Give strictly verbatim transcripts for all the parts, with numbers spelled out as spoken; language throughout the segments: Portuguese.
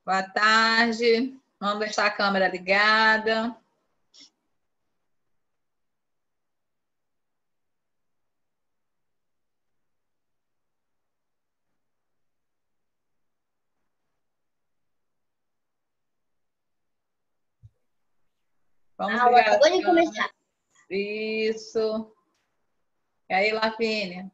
Boa tarde. Vamos deixar a câmera ligada. Vamos aula ligar acabou as de câmeras. começar. Isso. E aí, Lafínia?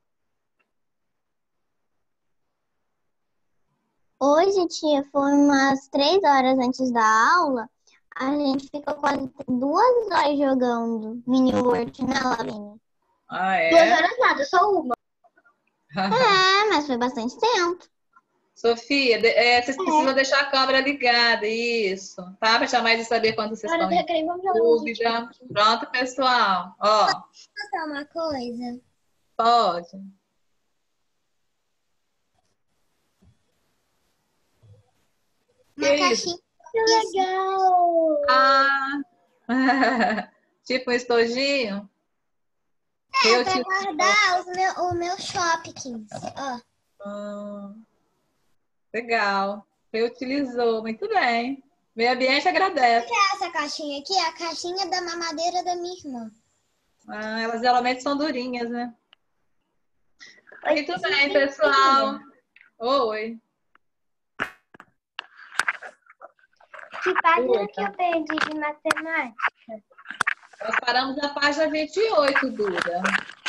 Hoje, tia, foi umas três horas antes da aula. A gente ficou quase duas horas jogando Mini World, né, Lavínia? Ah, Duas é? horas nada, só uma. É, mas foi bastante tempo. Sofia, de- é, vocês precisam deixar a câmera ligada, isso. Tá? Para chamar de saber quando vocês Hora estão do em recreio, vamos jogar um dúvida. Pronto, pessoal. Ó, Contar uma coisa? pode. Que Uma isso? caixinha. Que legal! Ah, tipo um estojinho? É, Eu pra te... guardar os meu, o meu Shopkins. Ó. Ah, legal. Reutilizou, muito bem. Meio ambiente agradece. Essa caixinha aqui é a caixinha da mamadeira da minha irmã. Ah, elas geralmente são durinhas, né? Oi, Muito bem, sim, pessoal. Oi. Que página Oi, que tá. eu perdi de matemática? Nós paramos na página vinte e oito, Duda.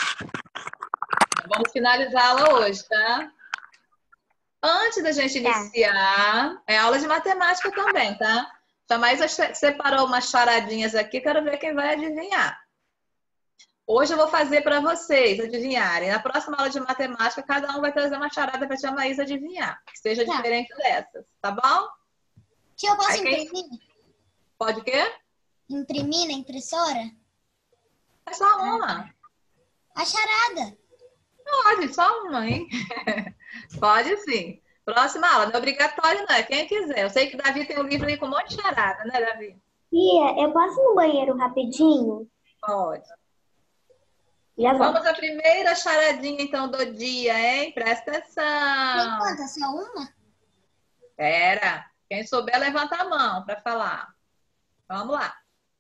Vamos finalizá-la hoje, tá? Antes da gente iniciar, é aula de matemática também, tá? Jamais separou umas charadinhas aqui, quero ver quem vai adivinhar. Hoje eu vou fazer para vocês adivinharem. Na próxima aula de matemática, cada um vai trazer uma charada para a tia Maísa adivinhar, que seja Tá. diferente dessas, tá bom? Tia, eu posso Aí quem- imprimir? Pode o quê? Imprimir na impressora? É só uma. A charada. Pode, só uma, hein? Pode sim. Próxima aula, não é obrigatório, não, é quem quiser. Eu sei que o Davi tem um livro aí com um monte de charada, né, Davi? Tia, eu posso ir no banheiro rapidinho? Pode. Já volto. Vamos à primeira charadinha, então, do dia, hein? Presta Tem atenção. quantas? Só uma? Pera. Quem souber, levanta a mão para falar. Vamos lá.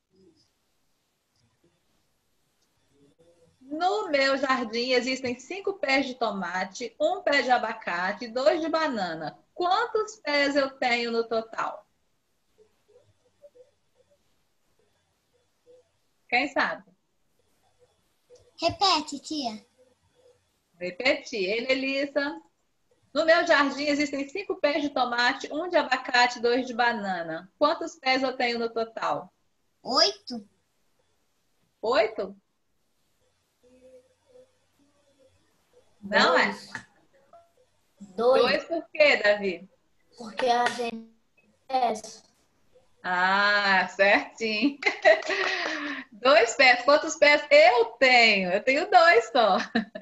No meu jardim existem cinco pés de tomate, um pé de abacate, dois de banana. Quantos pés eu tenho no total? Quem sabe? Repete, tia. Repetir. Ei, Melissa. No meu jardim existem cinco pés de tomate, um de abacate, dois de banana. Quantos pés eu tenho no total? Oito? Oito? Não é? Dois, Dois por quê, Davi? porque a gente é Ah, certinho. Dois pés. Quantos pés eu tenho? Eu tenho dois só.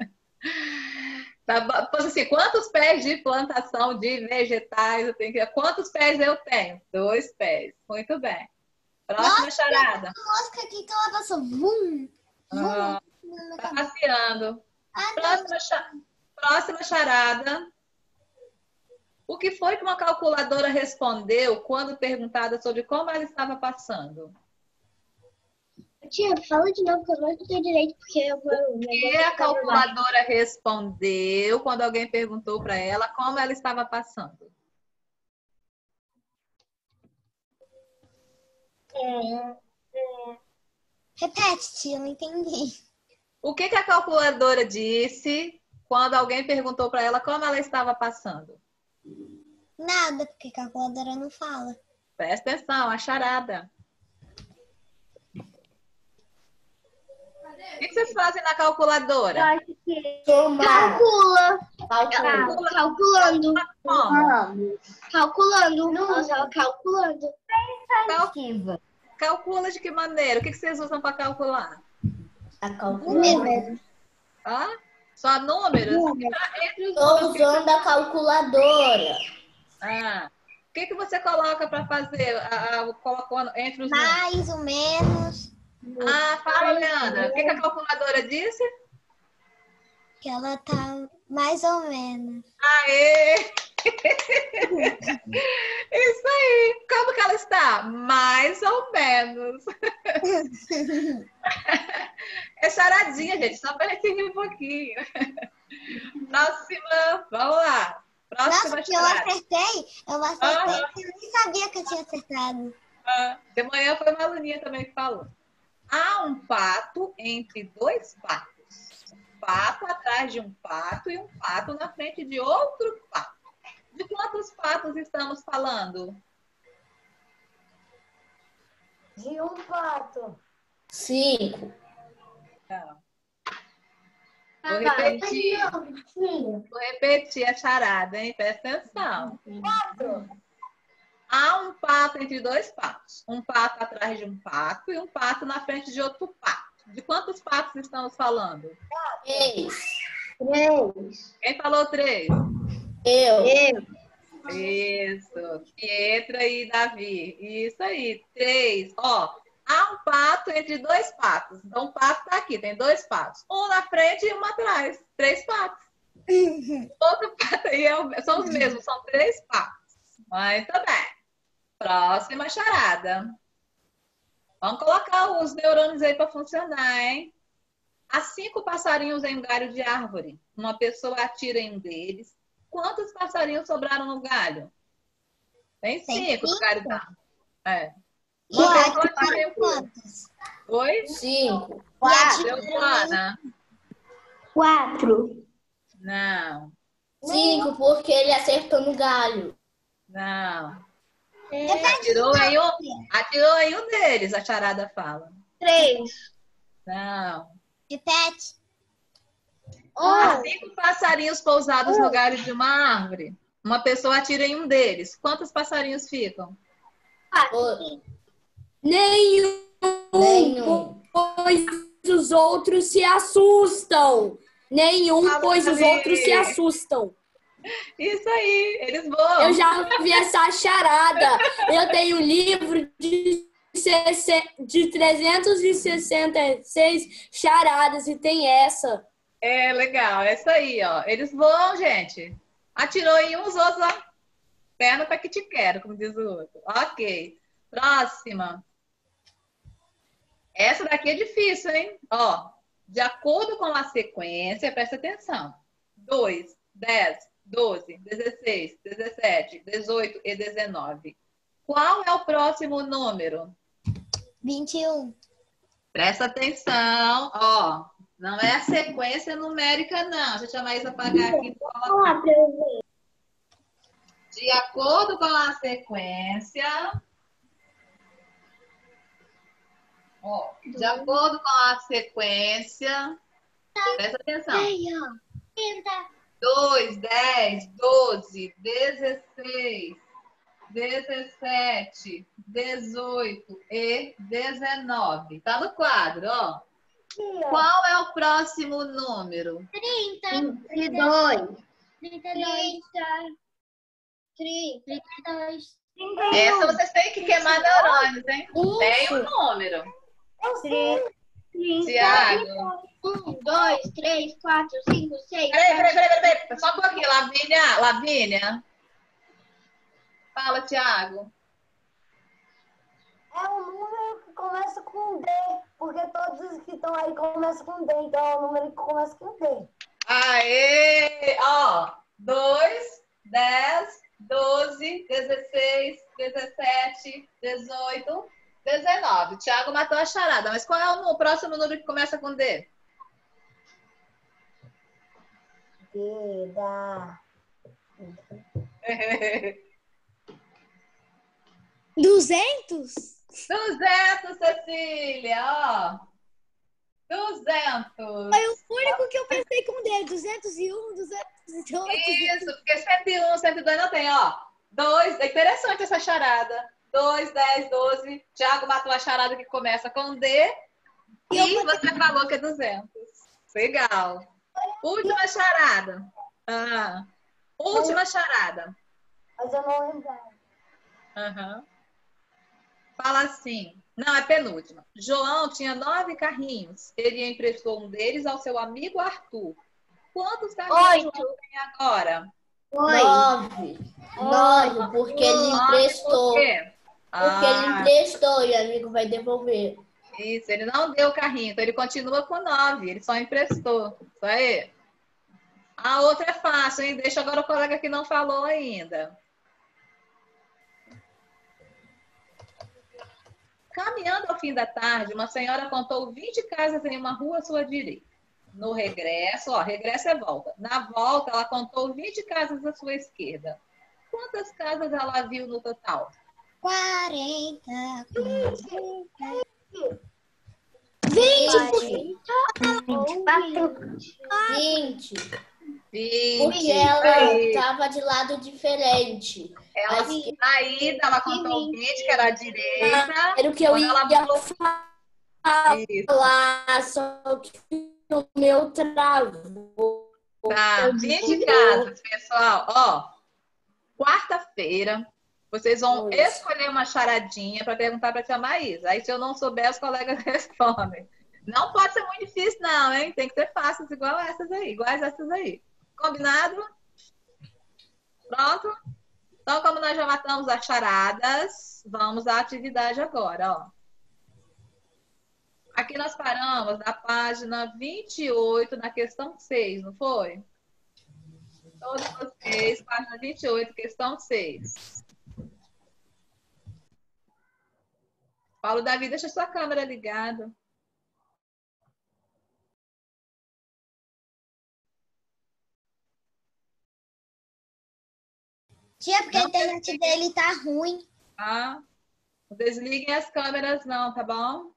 Tá bom? Então, assim, quantos pés de plantação de vegetais eu tenho? Quantos pés eu tenho? Dois pés. Muito bem. Próxima Nossa, charada. mosca aqui que ela passou. Vum! Vum! Ah, na minha tá cabeça. passeando. Ah, não. Próxima, cha- Próxima charada. O que foi que uma calculadora respondeu quando perguntada sobre como ela estava passando? Tia, fala de novo que eu não escutei direito, porque eu vou. O que a calculadora respondeu quando alguém perguntou para ela como ela estava passando? Repete, tia, eu não entendi. O que que a calculadora disse quando alguém perguntou para ela como ela estava passando? Nada, porque calculadora não fala. Presta atenção, a charada. O que que vocês fazem na calculadora? acho que. Calcula. calcula. Calculando. Como? Calculando. Nossa, ela calculando. Cal- Calcula de que maneira? O que que vocês usam para calcular? A calculadora. Número. Hã? Só números? Entre os Estou números, usando a calculadora. Ah, o que que você coloca para fazer? Ah, ah, colocando entre os números? Mais ou menos. Ah, fala, Leandra. O que que a calculadora disse? Que ela tá mais ou menos. Aê! gente, só pra gente rir um pouquinho. Próxima, vamos lá. Próxima Nossa, que eu charada. acertei, eu acertei, Aham. eu nem sabia que eu tinha acertado. Ah, de manhã foi uma aluninha também que falou. Há um pato entre dois patos. Um pato atrás de um pato e um pato na frente de outro pato. De quantos patos estamos falando? De um pato. Cinco. Não. Vou repetir. Vou repetir a charada, hein? Presta atenção. Quatro. Há um pato entre dois patos. Um pato atrás de um pato e um pato na frente de outro pato. De quantos patos estamos falando? Três. Três. Quem falou três? Eu. Eu. Isso. Pietra e Davi. Isso aí. Três. Ó, há um pato entre dois patos. Então, um pato tá aqui. Tem dois patos. Um na frente e um atrás. Três patos. Outro pato aí é o- são os mesmos. São três patos. Muito bem. Próxima charada. Vamos colocar os neurônios aí para funcionar, hein? Há cinco passarinhos em um galho de árvore. Uma pessoa atira em um deles. Quantos passarinhos sobraram no galho? Tem Tem cinco no cinco? galho da árvore. É. E Uma quatro pessoa atira em um. quantos? Oi? Cinco. Deu Ana? Quatro. Não, Cinco, porque ele acertou no galho. não. Repete Atirou em um, atirou em um deles, a charada fala. Três. Não. Repete. Há cinco passarinhos pousados no galho de uma árvore. Uma pessoa atira em um deles. Quantos passarinhos ficam? O- Nenhum, Nenhum. pois os outros se assustam. Nenhum, Fala, pois os Gabi. outros se assustam. Isso aí, eles voam. Eu já vi essa charada. Eu tenho um livro de, sessenta de trezentas e sessenta e seis charadas e tem essa. É legal, é isso aí, ó. Eles voam, gente. Atirou em uns outros, ó. Perna pra que te quero, como diz o outro. Ok. Próxima. Essa daqui é difícil, hein? Ó, de acordo com a sequência, presta atenção. dois, dez, doze, dezesseis, dezessete, dezoito e dezenove. Qual é o próximo número? vinte e um. Presta atenção, ó. Não é a sequência numérica, não. Deixa eu chamar isso apagar aqui. Olá, pra eu ver. De acordo com a sequência. Ó, de acordo com a sequência. Presta atenção. dois, dez, doze, dezesseis, dezessete, dezoito e dezenove. Tá no quadro, ó. Qual é o próximo número? Trinta e dois. trinta e dois. Trinta e dois. Essa vocês têm que queimar neurônios, hein? Tem um número. Tiago. Um, dois, três, quatro, cinco, seis, Peraí, peraí, sete. peraí, peraí, peraí. Só um pouquinho. Lavínia, Lavínia. Fala, Tiago. É um número que começa com D, porque todos os que estão aí começam com D, então é um número que começa com D. Aê! Ó, dois, dez, doze, dezesseis, dezessete, dezoito, dezenove. O Thiago matou a charada, mas qual é o, nu- o próximo número que começa com D? D, da... duzentos? duzentos, Cecília, ó. duzentos. Foi o único que eu pensei com D. duzentos e um, duzentos e dois. Isso, porque cento e um, cento e dois não tem, ó. dois, é interessante essa charada. dois, dez, doze. Thiago matou a charada que começa com D. E você falou que é duzentos. Legal. Última charada. Ah, última charada. Mas eu não lembro. Aham. Fala assim. Não, é penúltima. João tinha nove carrinhos. Ele emprestou um deles ao seu amigo Arthur. Quantos carrinhos Oito. João tem agora? Nove. Nove, porque ele Nove, emprestou. por quê? Porque ele Ah, emprestou e o amigo vai devolver. Isso, ele não deu o carrinho, então ele continua com nove, ele só emprestou. Isso aí. A outra é fácil, hein? Deixa agora o colega que não falou ainda. Caminhando ao fim da tarde, uma senhora contou vinte casas em uma rua à sua direita. No regresso, ó, regresso é volta. Na volta, ela contou vinte casas à sua esquerda. Quantas casas ela viu no total? quarenta. vinte. vinte e quatro. vinte. vinte. Porque ela estava de lado diferente. Ela, na ida, ela contou vinte, que era a direita. Era o que eu Quando ela ia voltou- falar, só que o meu travou. Tá, vinte casas, pessoal. Ó, quarta-feira, vocês vão Dois. escolher uma charadinha para perguntar para a tia Maísa. Aí, se eu não souber, os colegas respondem. Não pode ser muito difícil, não, hein? Tem que ser fáceis, igual essas aí, iguais essas aí. Combinado? Pronto? Então, como nós já matamos as charadas, vamos à atividade agora, ó. Aqui nós paramos na página vinte e oito, na questão seis, não foi? Todos vocês, página vinte e oito, questão seis. Paulo Davi, deixa sua câmera ligada. Tia, porque a internet dele tá ruim. Tá? Não desliguem as câmeras não, tá bom?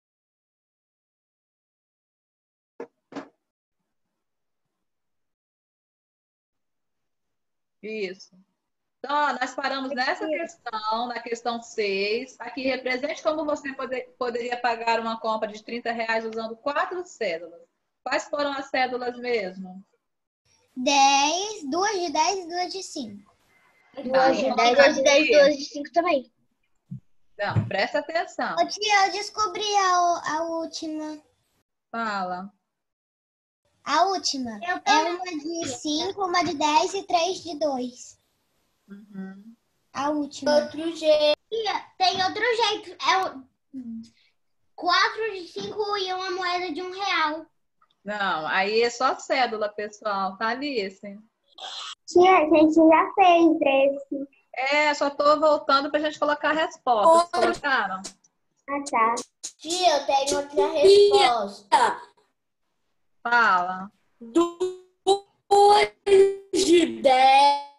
Isso. Então, ó, nós paramos nessa questão, na questão seis. Aqui, represente como você poder, poderia pagar uma compra de trinta reais usando quatro cédulas. Quais foram as cédulas mesmo? dez, duas de dez e duas de cinco. Duas de Então, dez, duas de dez, aqui. duas de cinco também. Não, presta atenção. Ô, tia, eu descobri a, a última. Fala. A última. Eu É uma de cinco, uma de dez e três de dois. Uhum. A última. Outro jeito. Tem outro jeito. É o- quatro de cinco e uma moeda de um real. Não, aí é só cédula, pessoal. Tá ali, assim. Tia, a gente já fez esse. É, só tô voltando pra gente colocar a resposta. Vocês colocaram? Ah, tá. Tia, eu tenho outra resposta. Fala. Duas de dez.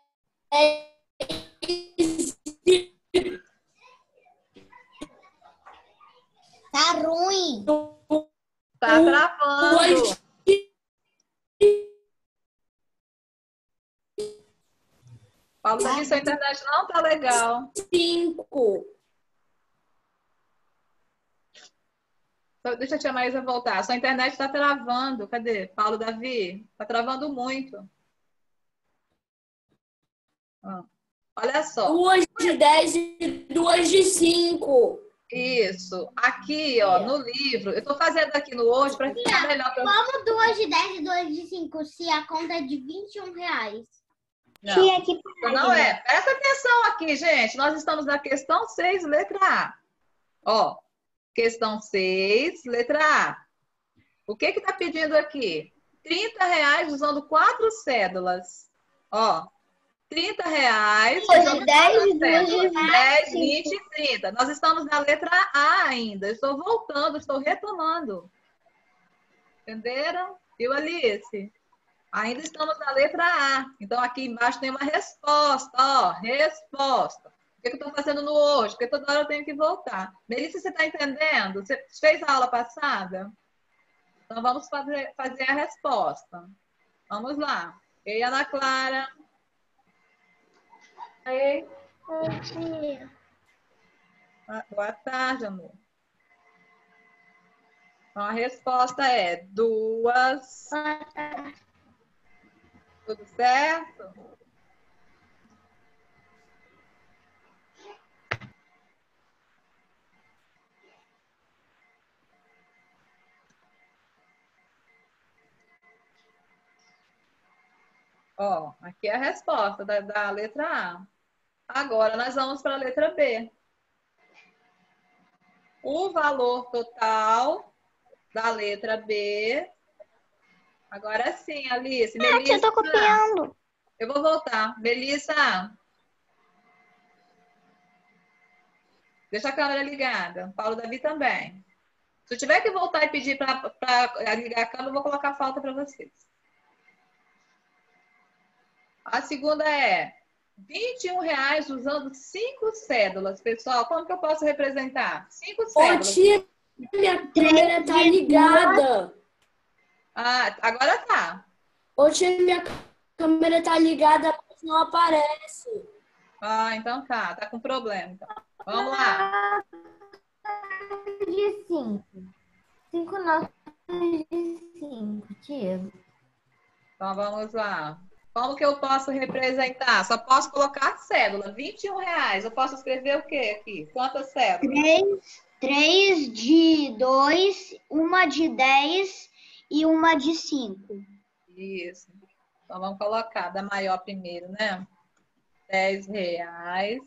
Tá ruim. Tá travando. Duas Paulo, Davi, sua internet não tá legal. de cinco. Só- Deixa a tia Maísa voltar. Sua internet tá travando. Cadê? Paulo Davi? Tá travando muito. Ó. Olha só. Duas de dez e duas de cinco. Isso. Aqui, ó, no livro. Eu tô fazendo aqui no hoje para ficar melhor pra... Como duas de dez e duas de cinco se a conta é de vinte e um reais? Não, Tia, que não é. Presta atenção aqui, gente. Nós estamos na questão seis, letra A. Ó, questão seis, letra A. O que que tá pedindo aqui? trinta reais usando quatro cédulas. Ó, trinta reais Duas de usando dez quatro e duas de cédulas. dez, vinte e trinta. Nós estamos na letra A ainda. Eu estou voltando, estou retomando. Entenderam? Viu, Alice? Ainda estamos na letra A. Então, aqui embaixo tem uma resposta. Ó, resposta. O que eu estou fazendo no hoje? Porque toda hora eu tenho que voltar. Melissa, você está entendendo? Você fez a aula passada? Então, vamos fazer, fazer a resposta. Vamos lá. E Ana Clara? Aí. Boa tarde, amor. Então, a resposta é duas. Tudo certo? Ó, aqui é a resposta da, da letra A. Agora nós vamos para a letra B. o valor total da letra B. Agora sim, Alice. Ah, Melissa, eu tô copiando. eu vou voltar. Melissa, deixa a câmera ligada. Paulo Davi também. Se eu tiver que voltar e pedir para ligar a câmera, eu vou colocar falta para vocês. A segunda é vinte e um reais usando cinco cédulas. Pessoal, como que eu posso representar? Cinco Ô, cédulas. tia, minha câmera tá ligada. Ah, agora tá. Ô, tia, minha câmera tá ligada, mas não aparece. Ah, então tá. Tá com problema. Então. Vamos lá. De cinco. Cinco notas de cinco, Diego. Então vamos lá. Como que eu posso representar? Só posso colocar cédula. vinte e um reais. Eu posso escrever o quê aqui? Quantas cédulas? Três, três de dois, uma de dez e uma de cinco. Isso. Então vamos colocar da maior primeiro, né? dez reais.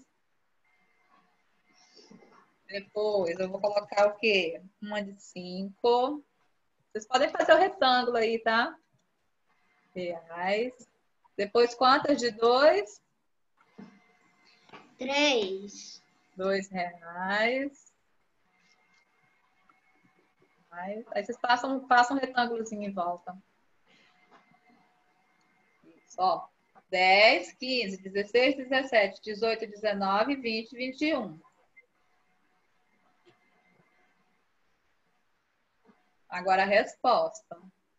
Depois eu vou colocar o quê? Uma de cinco. Vocês podem fazer o retângulo aí, tá? Reais. Depois quantas de dois? Três. Dois reais. Aí vocês passam, passam um retângulozinho em volta. Isso, ó. dez, quinze, dezesseis, dezessete, dezoito, dezenove, vinte, vinte e um. Agora a resposta.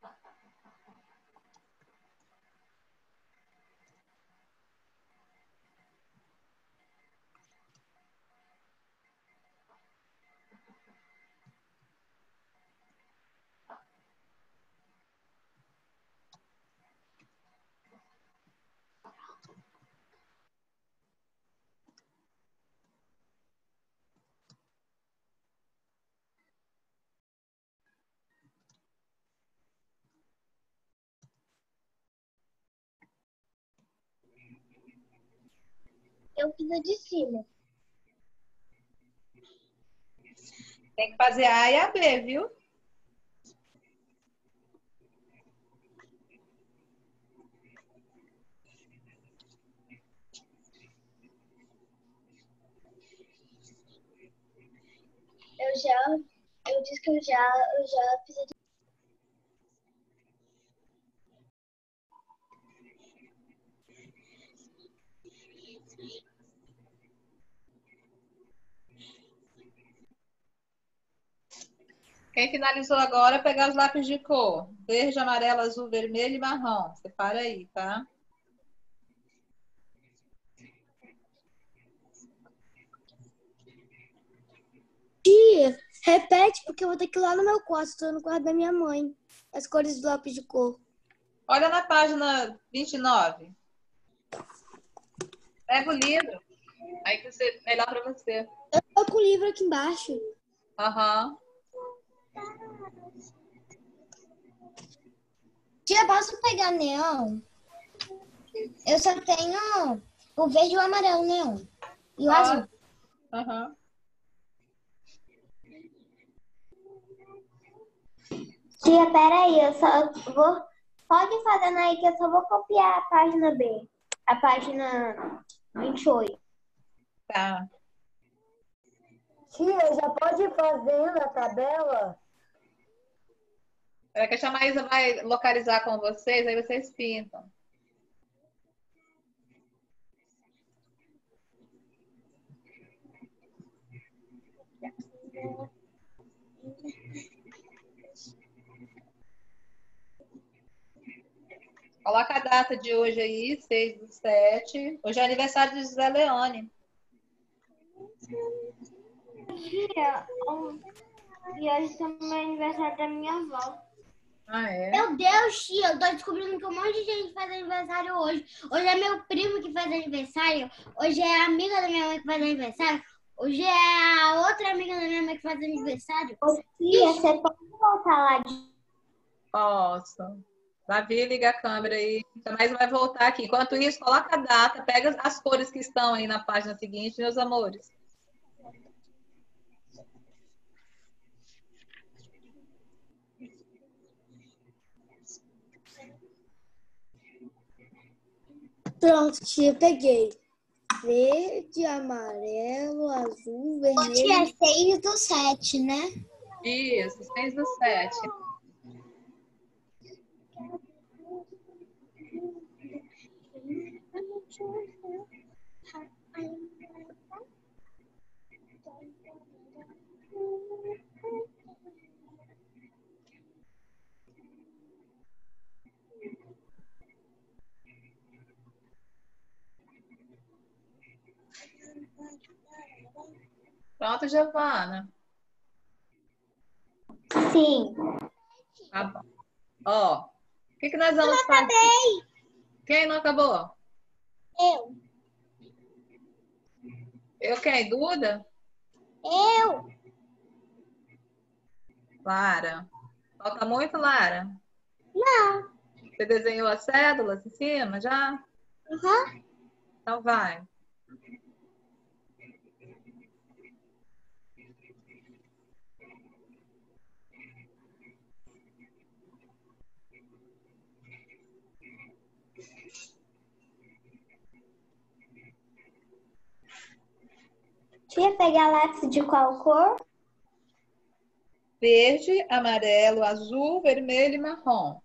Eu fiz a de cima. Tem que fazer a A e a B, viu? Eu já, eu disse que eu já, eu já fiz a de Quem finalizou agora, pegar os lápis de cor. Verde, amarelo, azul, vermelho e marrom. Separa aí, tá? Tia, repete, porque eu vou ter que ir lá no meu quarto, estou no quarto da minha mãe. As cores do lápis de cor. Olha na página vinte e nove. Pega o livro. Aí que você, melhor para você. Eu tô com o livro aqui embaixo. Aham. Tia, posso pegar neon? Eu só tenho o verde e o amarelo neon. E o Ah. azul. Aham. Tia, peraí, eu só vou. Pode fazendo aí que eu só vou copiar a página B. A página vinte e oito. Tá. Tia, já pode ir fazendo a tabela? Espera que a tia Maísa vai localizar com vocês, aí vocês pintam. Coloca a data de hoje aí, seis do sete. Hoje é aniversário de José Leone. Tia, e hoje também é aniversário da minha avó. Ah, é? Meu Deus, tia, eu tô descobrindo que um monte de gente faz aniversário hoje. Hoje é meu primo que faz aniversário. Hoje é a amiga da minha mãe que faz aniversário. Hoje é a outra amiga da minha mãe que faz aniversário. Tia, você pode voltar lá de. Posso. Davi, liga a câmera aí. Mas vai voltar aqui. Enquanto isso, coloca a data, pega as cores que estão aí na página seguinte, meus amores. Pronto, tia, peguei. Verde, amarelo, azul, vermelho. Tia, é seis do sete, né? Isso, seis do sete. Pronto, Giovana? Sim. Tá bom. Ó, o que, que nós vamos fazer? Quem não acabou? Eu. Eu quem? Duda? Eu. Lara. Falta muito, Lara? Não. Você desenhou as cédulas em cima já? Uhum. Então vai. Tia, pegar lápis de qual cor? Verde, amarelo, azul, vermelho e marrom.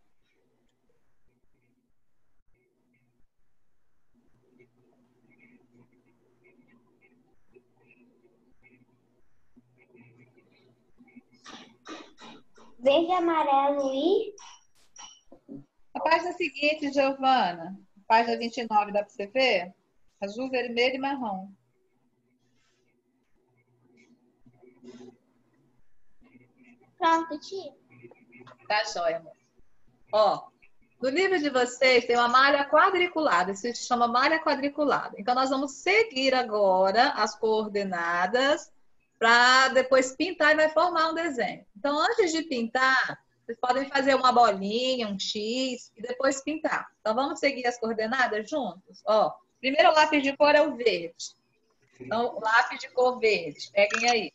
Verde, amarelo e... A página seguinte, Giovana. Página vinte e nove, dá para você ver? Azul, vermelho e marrom. Pronto, tia. Tá jóia, amor. Ó, no livro de vocês tem uma malha quadriculada. Isso se chama malha quadriculada. Então, nós vamos seguir agora as coordenadas para depois pintar e vai formar um desenho. Então, antes de pintar, vocês podem fazer uma bolinha, um X e depois pintar. Então, vamos seguir as coordenadas juntos? Ó, primeiro o lápis de cor é o verde. Então, lápis de cor verde. Peguem aí.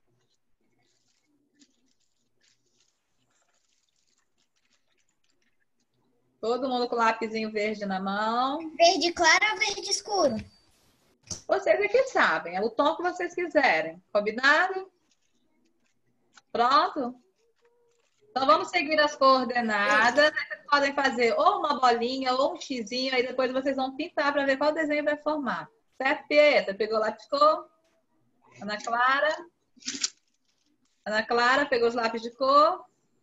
Todo mundo com o lapisinho verde na mão. Verde claro ou verde escuro? Vocês é que sabem. É o tom que vocês quiserem. Combinado? Pronto? Então, vamos seguir as coordenadas. Vocês podem fazer ou uma bolinha ou um xizinho. Aí depois vocês vão pintar para ver qual desenho vai formar. Certo, Pietra? Pegou lápis de cor? Ana Clara? Ana Clara pegou os lápis de cor?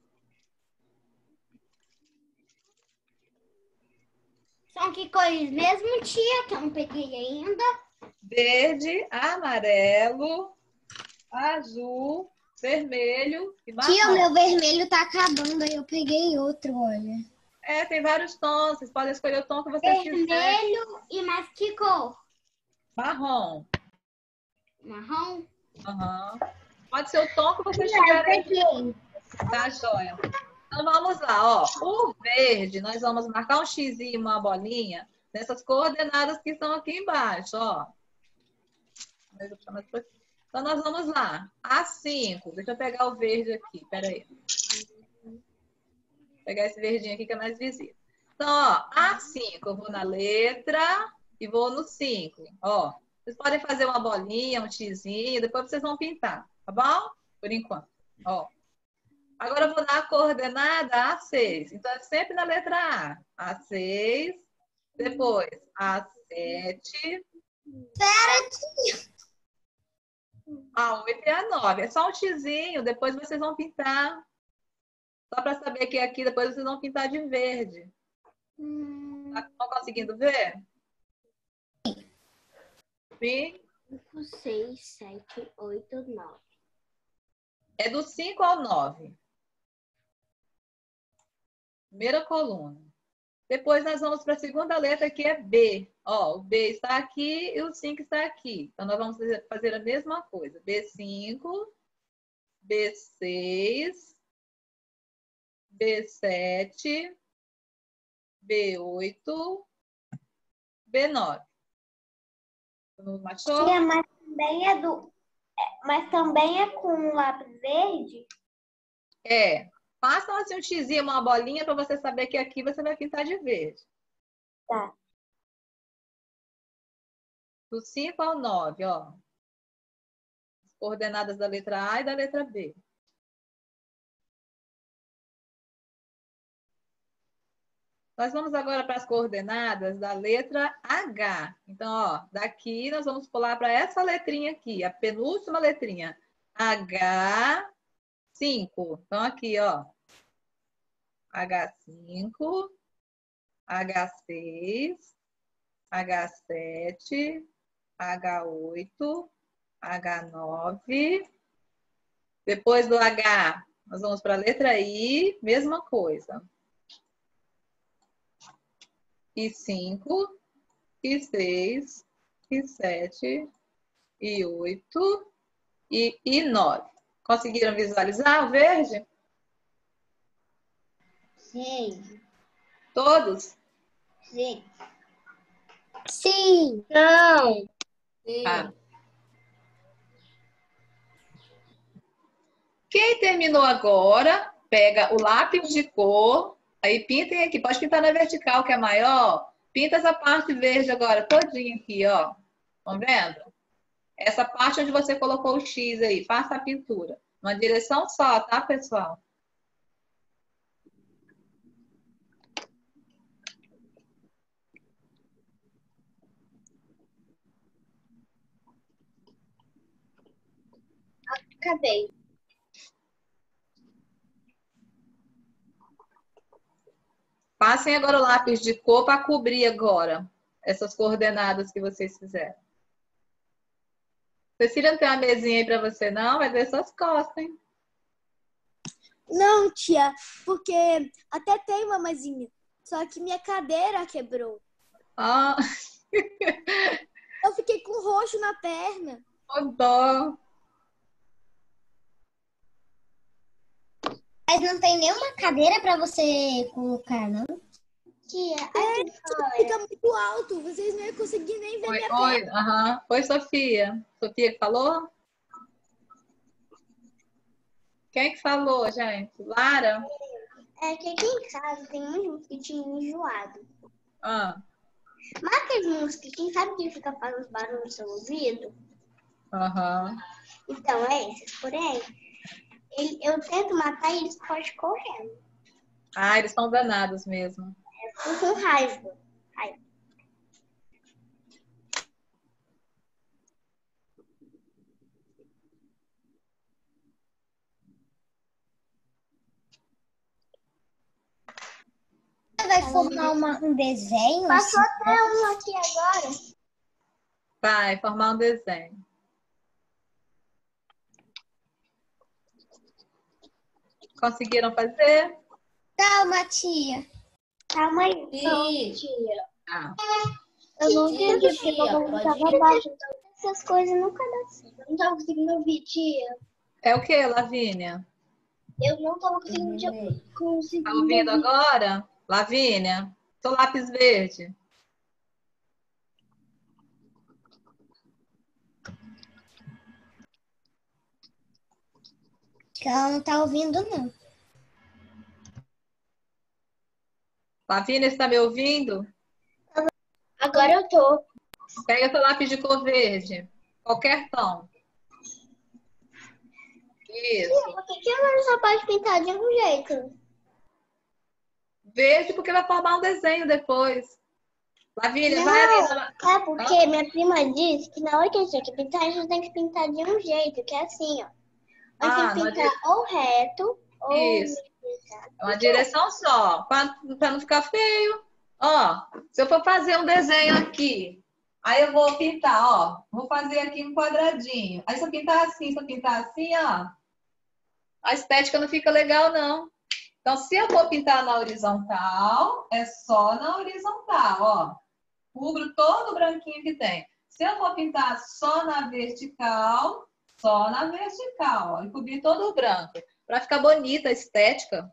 São que cores mesmo, tia? Que eu não peguei ainda. Verde, amarelo, azul, vermelho e marrom. Tia, o meu vermelho tá acabando, aí eu peguei outro, olha. É, tem vários tons. Vocês podem escolher o tom que vocês quiserem. Vermelho e mais que cor? Marrom. Marrom? Uhum. Pode ser o tom que vocês Eu tiverem. peguei. Tá, joia. Então vamos lá, ó. O verde, nós vamos marcar um X e uma bolinha nessas coordenadas que estão aqui embaixo, ó. Então nós vamos lá. A cinco. Deixa eu pegar o verde aqui, peraí. Vou pegar esse verdinho aqui que é mais visível. Então, ó, A cinco, eu vou na letra e vou no cinco, ó. Vocês podem fazer uma bolinha, um xizinho, depois vocês vão pintar, tá bom? Por enquanto, ó. Agora eu vou dar a coordenada A seis. Então, é sempre na letra A. A seis, depois A sete, A oito e A nove. É só um xizinho, depois vocês vão pintar. Só para saber que aqui depois vocês vão pintar de verde. Hum, Estão conseguindo ver? Sim. cinco, seis, sete, oito, nove. É do cinco ao nove. Primeira coluna. Depois nós vamos para a segunda letra, que é B. Ó, o B está aqui e o cinco está aqui. Então, nós vamos fazer a mesma coisa. B cinco, B seis, B sete, B oito, B nove. Machou? Tia, mas também é do... é, mas também é com lápis verde? É. Façam assim um xizinho, uma bolinha, para você saber que aqui você vai pintar de verde. Tá. Do cinco ao nove, ó. As coordenadas da letra A e da letra B. Nós vamos agora para as coordenadas da letra H. Então, ó, daqui nós vamos pular para essa letrinha aqui, a penúltima letrinha. H cinco. Então, aqui, ó. H cinco, H seis, H sete, H oito, H nove. Depois do H, nós vamos para a letra I, mesma coisa. E cinco, e seis, e sete, e oito, e, e nove. Conseguiram visualizar o verde? Sim. Todos? Sim. Sim. Não. Tá. Quem terminou agora, pega o lápis de cor, aí pintem aqui, pode pintar na vertical, que é maior. Pinta essa parte verde agora, todinha aqui, ó. Estão vendo? Essa parte onde você colocou o X aí, faça a pintura. Uma direção só, tá, pessoal? Acabei. Passem agora o lápis de cor para cobrir agora essas coordenadas que vocês fizeram. Cecília, não tem uma mesinha aí para você, não? Vai ver suas costas, hein? Não, tia, porque até tem uma mesinha, só que minha cadeira quebrou. Ah, Eu fiquei com roxo na perna. ô dó. Mas não tem nenhuma cadeira pra você colocar, não? Tia, aqui fora. Fica muito alto, vocês não iam conseguir nem ver Oi, minha oi, perna. aham. Oi, Sofia. Sofia que falou? Quem que falou, gente? Lara? É que aqui em casa tem muito mosquitinho enjoado. Ah, Mas aquele mosquitinho, sabe que fica fazendo barulho no seu ouvido? aham. Então, é esses. Porém, ele, eu tento matar e eles fogem correndo. Ah, eles são danados mesmo. Eu com raiva. Raiva. Você vai formar uma, um desenho? Passou até um aqui agora. Vai formar um desenho. Conseguiram fazer? Calma, tia. Calma aí. Sim. tia. Ah, Eu não Sim, entendi porque tia, eu pode tava ir. baixo. Então, essas coisas nunca dão certo. Eu não tava conseguindo ouvir, tia. é o que, Lavínia? Eu não tava conseguindo, conseguindo Tá ouvindo ouvir. agora? Lavínia? Seu lápis verde. Acho que ela não tá ouvindo, não. Lavínia, você tá me ouvindo? Agora eu tô. Pega seu lápis de cor verde. Qualquer tom. Isso. Por que, que ela só pode pintar de um jeito? Verde porque vai formar um desenho depois. Lavínia, vai ali. na- É porque minha prima disse que na hora que a gente tem que pintar, a gente tem que pintar de um jeito, que é assim, ó. A gente Ah, tem não que pintar ou reto, ou... Isso. É uma direção só, para não ficar feio. Ó, se eu for fazer um desenho aqui, aí eu vou pintar, ó. Vou fazer aqui um quadradinho. Aí se eu pintar assim, se eu pintar assim, ó, a estética não fica legal, não. Então, se eu vou pintar na horizontal, é só na horizontal, ó. Cubro todo o branquinho que tem. Se eu for pintar só na vertical, só na vertical, ó, e cobrir todo o branco. Para ficar bonita a estética.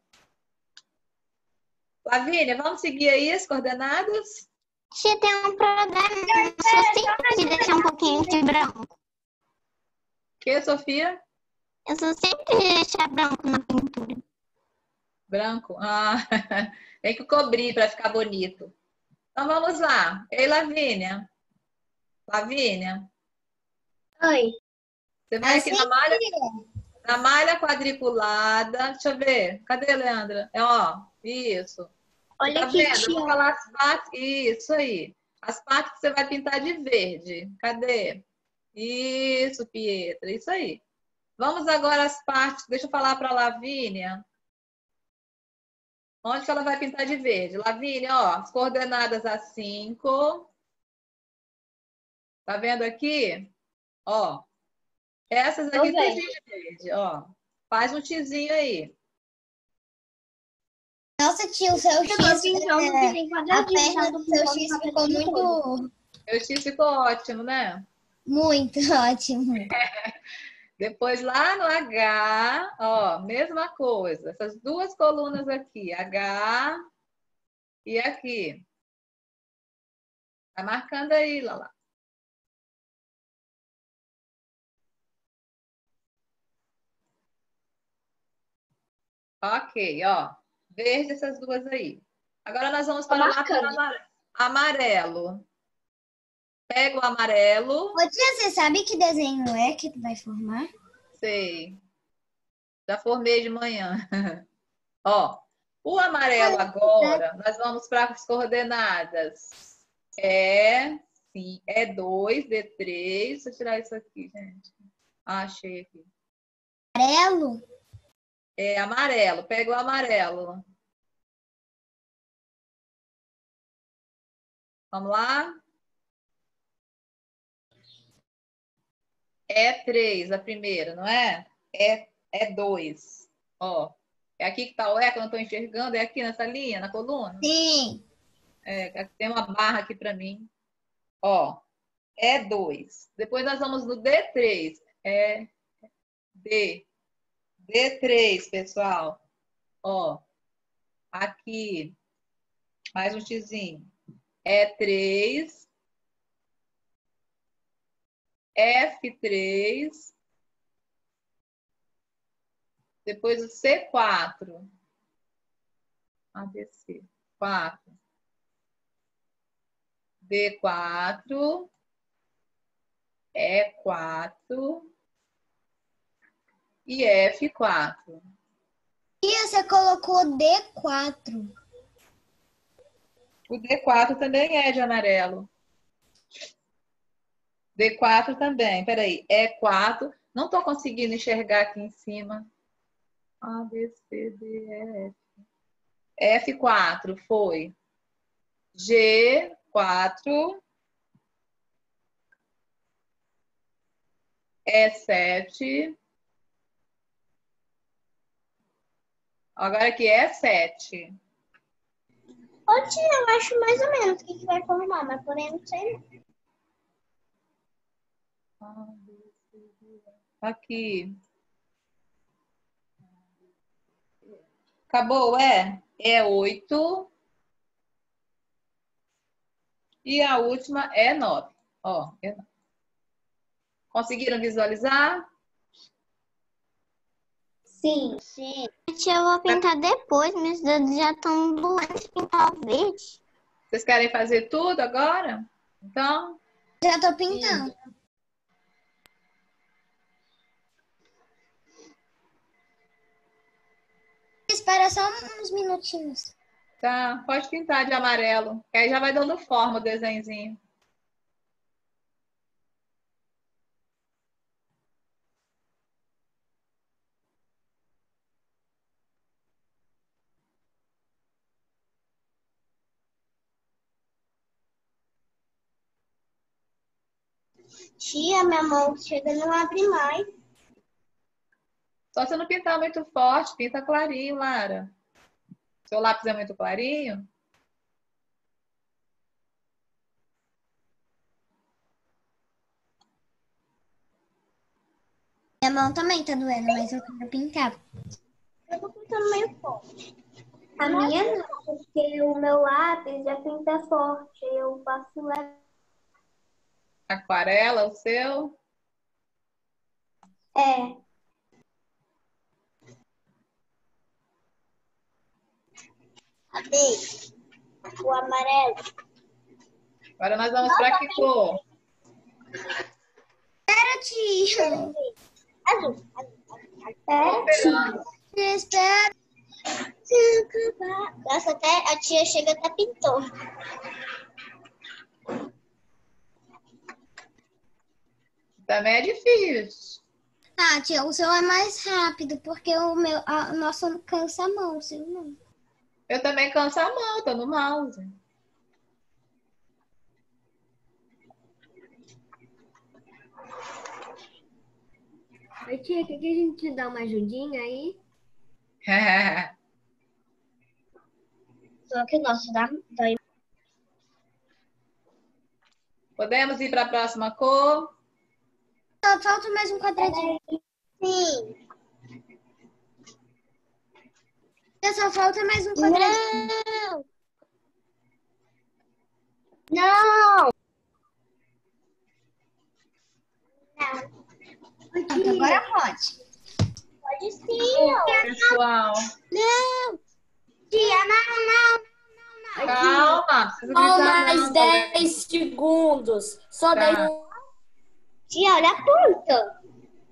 Lavínia, vamos seguir aí as coordenadas? Tia, tem um problema. Eu só sempre de deixar um pouquinho de branco. Que, Sofia? Eu sou sempre de deixar branco na pintura. Branco? Ah, tem que cobrir para ficar bonito. Então vamos lá. Ei, Lavínia. Lavínia, Oi. você vai aqui Assim na malha, na malha quadriculada. Deixa eu ver. Cadê, Leandra? É, ó, isso. Você Olha tá aqui, vendo? Eu vou tia. falar as partes. Isso aí. As partes que você vai pintar de verde. Cadê? Isso, Pietra. Isso aí. Vamos agora às partes. Deixa eu falar para a Lavínia. Onde que ela vai pintar de verde? Lavínia, ó, as coordenadas a cinco. Tá vendo aqui? Ó, essas aqui Tô vendo. tudinho de verde, ó. Faz um tizinho aí. Nossa, tio, o seu X, Eu tô pintando é, que tem a quadradinho, perna então do tô seu pintando X ficou quadradinho todo. muito, Meu X ficou ótimo, né? muito ótimo. Depois lá no H, ó, mesma coisa. Essas duas colunas aqui, H e aqui. Tá marcando aí, Lala. Ok, ó. Verde essas duas aí. Agora nós vamos para o lápis amare- amarelo. Pega o amarelo. Ô, tia, você sabe que desenho é que tu vai formar? Sei. Já formei de manhã. Ó, o amarelo agora, nós vamos para as coordenadas. É, sim, é dois, D três. Deixa eu tirar isso aqui, gente. Ah, achei aqui. Amarelo? É amarelo. Pega o amarelo. Vamos lá? É três a primeira, não é? É, é dois. Ó, é aqui que tá o E, que eu não estou enxergando. É aqui nessa linha, na coluna. Sim. É, tem uma barra aqui para mim. Ó, é dois. Depois nós vamos no D três. É D. D três, pessoal. Ó, aqui. Mais um xizinho. É três. F três. Depois o C quatro. A B C. quatro. D quatro. E quatro. E F quatro. E você colocou D quatro. O D quatro também é de amarelo. D quatro também. Peraí. E quatro. Não estou conseguindo enxergar aqui em cima. A, B, C, D, E, F. F quatro foi. G quatro. E sete. Agora aqui é sete. Ô, tia, eu acho mais ou menos o que, que vai formar, mas porém eu não sei. Aqui. Acabou, é? É oito. E a última é nove. Ó, é nove. Conseguiram visualizar? Sim. Sim. Tia, eu vou pintar depois, meus dedos já estão doendo de pintar o verde. Vocês querem fazer tudo agora? Então, Já tô pintando. Espera só uns minutinhos. tá. Pode pintar de amarelo. Que aí já vai dando forma o desenhozinho. Tia, minha mão chega e não abre mais. Só se não pintar muito forte, pinta clarinho, Lara. Seu lápis é muito clarinho? Minha mão também tá doendo, mas eu quero pintar. Eu tô pintando meio forte. A minha não, porque o meu lápis já pinta forte. Eu faço leve. Aquarela, o seu? É. Cadê? O amarelo. Agora nós vamos para que cor? tia. Azul. Esperando. Espera. Nossa, até a tia chega até pintou. Também é difícil. Ah, tia, o seu é mais rápido, porque o meu, a, o nosso cansa a mão, o seu não. Eu também canso a mão, tô no mouse. Oi, tia, quer que a gente dá uma ajudinha aí? Só que o nosso dá, dói. Podemos ir para a próxima cor? Só falta mais um quadradinho. Sim. Só falta mais um quadradinho. Não. Não. Pronto, agora pode. Pode sim. Pessoal, Não! Tia, não, não. calma, não precisa Só gritar, mais não. dez segundos. Só Tá. dez. Tia, olha a ponta.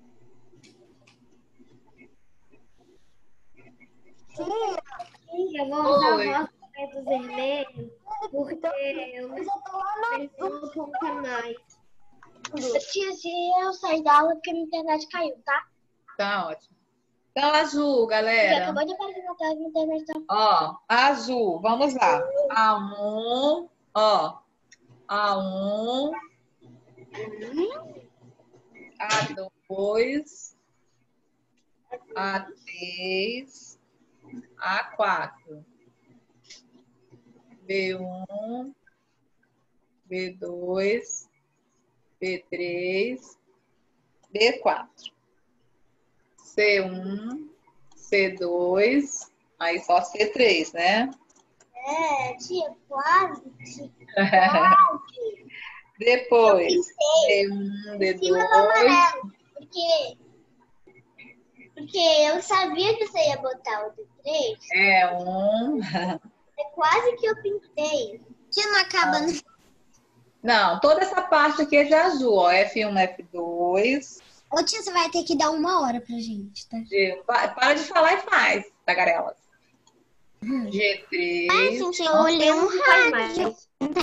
Eu vou usar Oi. o rosa preto vermelho porque eu me Eu já tô lá na perdi um pouco a mais. Tia, se eu sair da aula porque minha internet caiu, tá? Tá ótimo. Então, azul, Tia, galera. acabou de aparecer na tela, minha internet tá... Ó, azul, vamos lá. A um, ó. A um. A dois. A três. A quatro. B um. B dois. B três. B quatro. C um. C dois. Aí só C três, né? É, tia, quase. Depois, D um, D Em cima do dois. amarelo. Porque... Porque eu sabia que você ia botar o D três. É um. É quase que eu pintei. Tia, não acaba, né? Não, toda essa parte aqui é de azul, ó. F um, F dois. Ô, tia, você vai ter que dar uma hora pra gente, tá? G... pa- Para de falar e faz, tagarelas. G três. Gente, eu olhei um rádio.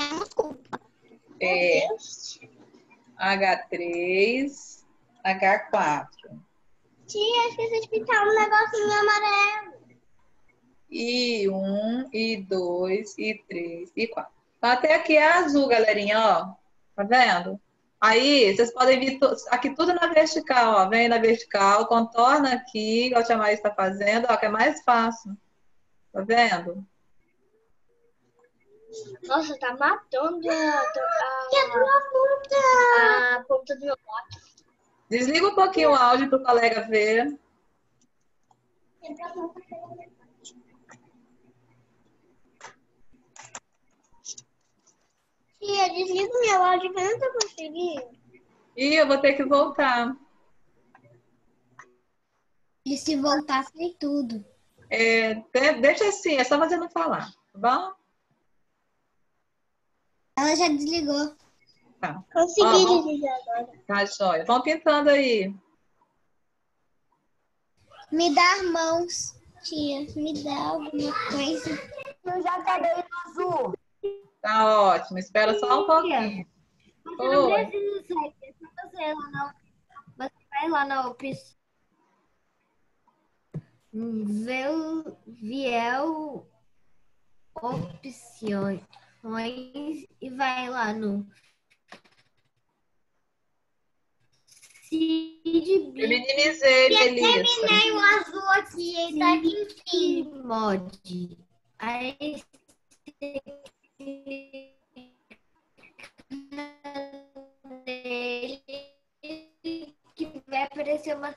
É, H três. H quatro. Tia, esqueci de pintar um negocinho amarelo. I um, I dois, I três, I quatro. Então, até aqui é azul, galerinha, ó. Tá vendo? Aí, vocês podem vir to- aqui tudo na vertical, ó. Vem na vertical, contorna aqui, igual a tia Maísa está fazendo, ó, que é mais fácil. Tá vendo? Nossa, tá matando a, a, Quebrou a ponta. A ponta do meu lápis. Desliga um pouquinho o áudio para o colega ver. Quebrou a ponta. Tia, desliga o meu áudio que eu não tô conseguindo. E eu vou ter que voltar. E se voltar, sai tudo. É, de- deixa assim, é só você não falar, tá bom? Ela já desligou. Tá, Consegui Ó, vamos- desligar agora. tá joia. Vão pintando aí. Me dá as mãos. Tia, me dá alguma coisa. Eu já acabei no azul. Tá ótimo. Espera só um pouquinho. Você não Oi. precisa sair, é só você ir lá na. Você vai lá na opção. Vel, viel opções e vai lá no Seed Eu minimizei, Melissa. Tem o azul aqui, ele tá aqui em cima. Mod. Aí você nele que vai aparecer uma.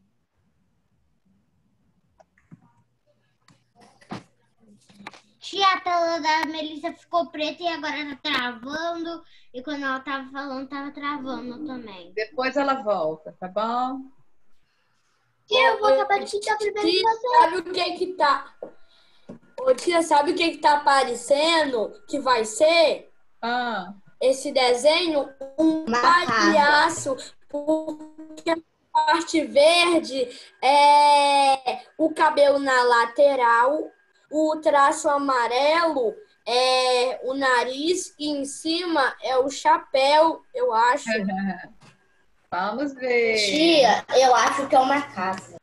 Tia, a tela da Melissa ficou preta e agora tá travando. E quando ela tava falando, tava travando também. Depois ela volta, tá bom? Tia, eu vou acabar de pintar primeiro que Tia, você. sabe o que que tá? Ô, tia, sabe o que que tá aparecendo? Que vai ser? Ah, esse desenho um Uma palhaço, porque a parte verde é o cabelo na lateral, o traço amarelo é o nariz e em cima é o chapéu, eu acho. Vamos ver. Tia, eu acho que é uma casa.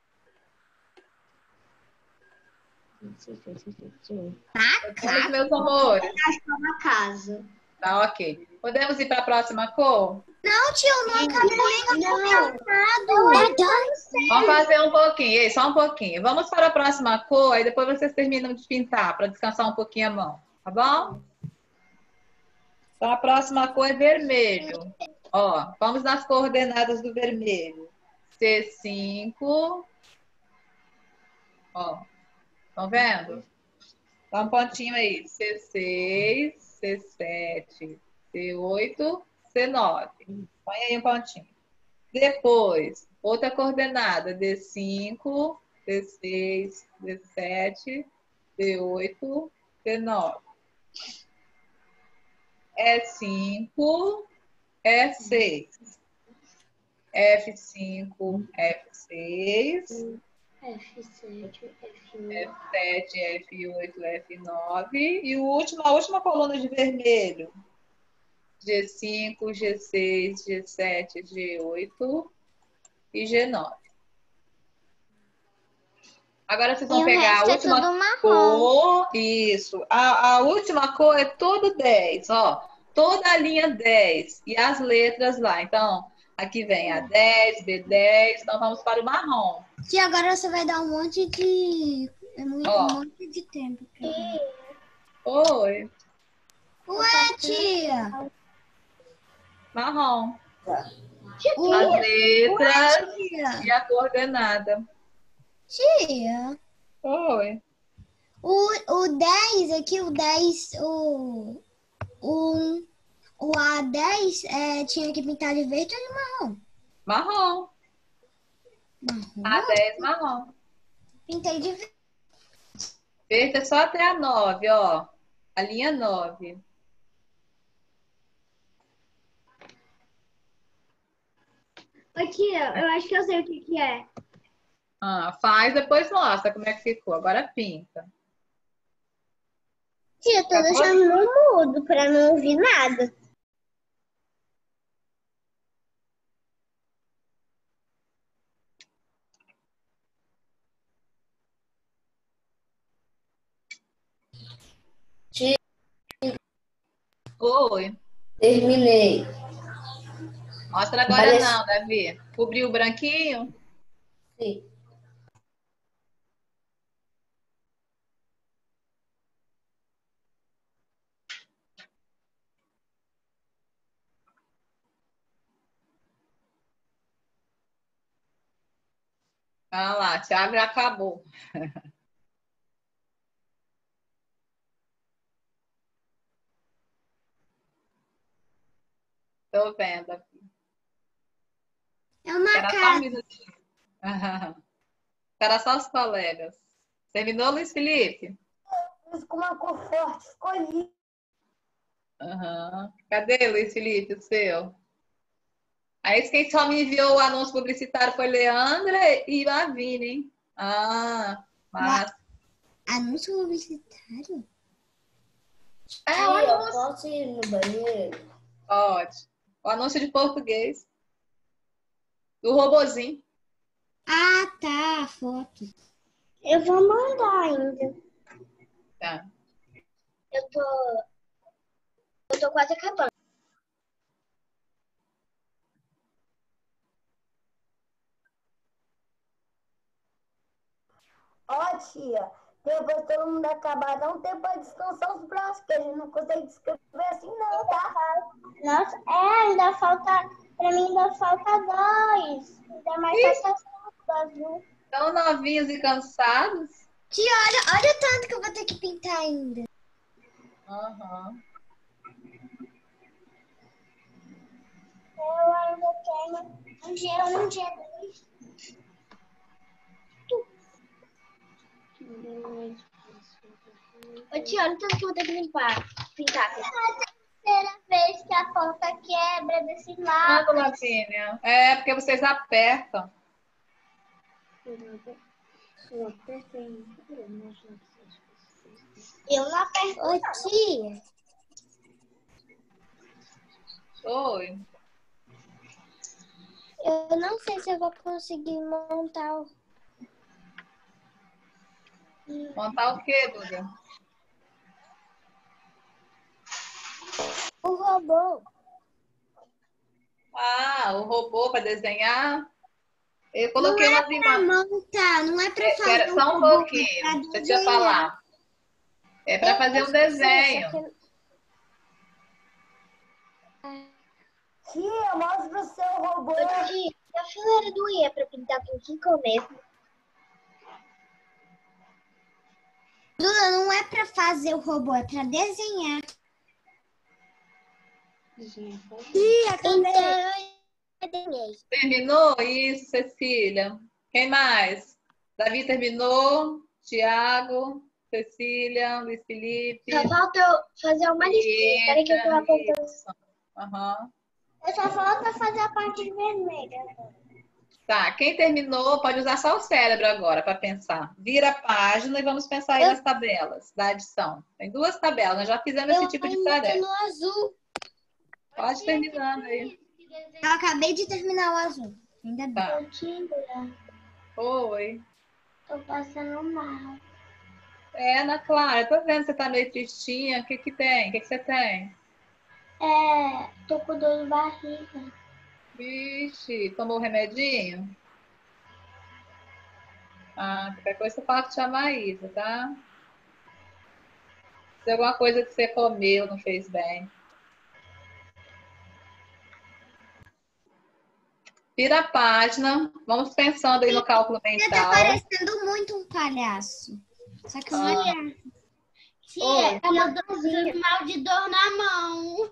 Vamos, meus amores. Acho que é uma casa. Tá, ok. Podemos ir para a próxima cor? Não, tio, não acabei nem de Vamos fazer um pouquinho, ei, só um pouquinho. Vamos para a próxima cor, aí depois vocês terminam de pintar, para descansar um pouquinho a mão, tá bom? Então, a próxima cor é vermelho. Ó, vamos nas coordenadas do vermelho. C cinco. Ó, estão vendo? Dá um pontinho aí. C seis, C sete, C oito, C nove. Põe aí um pontinho. Depois, outra coordenada. D cinco, D seis, D sete, D oito, D nove. E cinco, E seis. F cinco, F seis. F sete, F um. F sete, F oito, F nove. E o último, a última coluna de vermelho. G cinco, G seis, G sete, G oito e G nove. Agora vocês vão E o pegar a resto é última tudo marrom. cor. Isso. A, a última cor é todo dez, ó. Toda a linha dez. E as letras lá. Então, aqui vem a dez, B dez. Então, vamos para o marrom. Tia, agora você vai dar um monte de... Um Ó. monte de tempo. pra mim. Oi. Ué, tia. Marrom. Ué, As letras tia. e a coordenada. Tia. Oi. O, o dez aqui, o dez, o... O, o A dez é, tinha que pintar de verde ou de marrom? Marrom. Marrom? A dez, marrom. Pintei de verde. Verde é só até a nove, ó. A linha nove. Ô, tia, eu acho que eu sei o que que é. Ah, faz, depois mostra como é que ficou. Agora pinta. Tia, tô deixando no mudo pra não ouvir nada. Tia, Oi. terminei. Mostra agora Parece- não, Davi. Cobriu o branquinho? Sim. Ah lá, Thiago já acabou. Tô vendo. É uma Era só um casa. minutinho. Era só os colegas. Terminou, Luiz Felipe? Isso com uma cor forte, ficou lindo. Aham. Cadê, Luiz Felipe, o seu? Aí quem só me enviou o anúncio publicitário foi Leandra e a Vini, hein? Ah, mas... Anúncio publicitário? É, o Tia, eu anúncio. posso ir no banheiro? Pode. O anúncio de português. Do robozinho. Ah, tá, a foto. Eu vou mandar ainda. Tá. Eu tô... Eu tô quase acabando. Ó, tia, depois todo mundo acabar, dá um tempo pra descansar os braços, que a gente não consegue escrever assim não, tá? Nossa, é, ainda falta... Pra mim ainda falta dois. Ainda mais falta cinco, viu? Tão novinhos e cansados. Tia, olha, olha o tanto que eu vou ter que pintar ainda. Aham. Eu ainda tenho um dia, um dia, dois. Ô, tia, olha o tanto que eu vou ter que limpar, pintar. terceira vez que a porta quebra desse lado. Quando, Lavínia? É, porque vocês apertam. Eu não aperto. Ô, tia. Oi. Eu não sei se eu vou conseguir montar o... Montar o quê, Duda? o robô. Ah, o robô para desenhar. Eu Não coloquei é umas pra imagens. montar, não é pra fazer Espera um só um robô, pouquinho. é pra Deixa eu te desenhar. falar. É para Eu fazer um sei, desenho. só que- Tia, mostra o seu robô. Ô, tia, a fileira do I é pra pintar com Kiko mesmo. Duda, não é pra fazer o robô, é pra desenhar. Tia, acabei. Então, eu desenhei. Terminou? Isso, Cecília. Quem mais? Davi terminou. Tiago, Cecília, Luiz Felipe. Só falta eu fazer uma listinha. Peraí que eu tô apontando. Aham. Eu só falta fazer a parte vermelha. Tá, quem terminou pode usar só o cérebro agora para pensar. Vira a página e vamos pensar aí Eu- nas tabelas da adição. Tem duas tabelas, nós já fizemos esse Eu tipo de ainda tô tarefa. no azul. Pode terminando aí. Eu acabei de terminar o azul. Ainda bem. Tá. Tia, Oi. tô passando mal. É, Ana Clara, tô vendo que você tá meio tristinha. O que que tem? O que que você tem? É, tô com dor de barriga. Vixe, tomou o remedinho? Ah, qualquer coisa você pode chamar a Isa, tá? Se alguma coisa que você comeu não fez bem. Vira a página. Vamos pensando aí no cálculo Você tá mental. parecendo muito um palhaço. Só que não Ah. é. Tia, Oi. eu tô mal de dor na mão.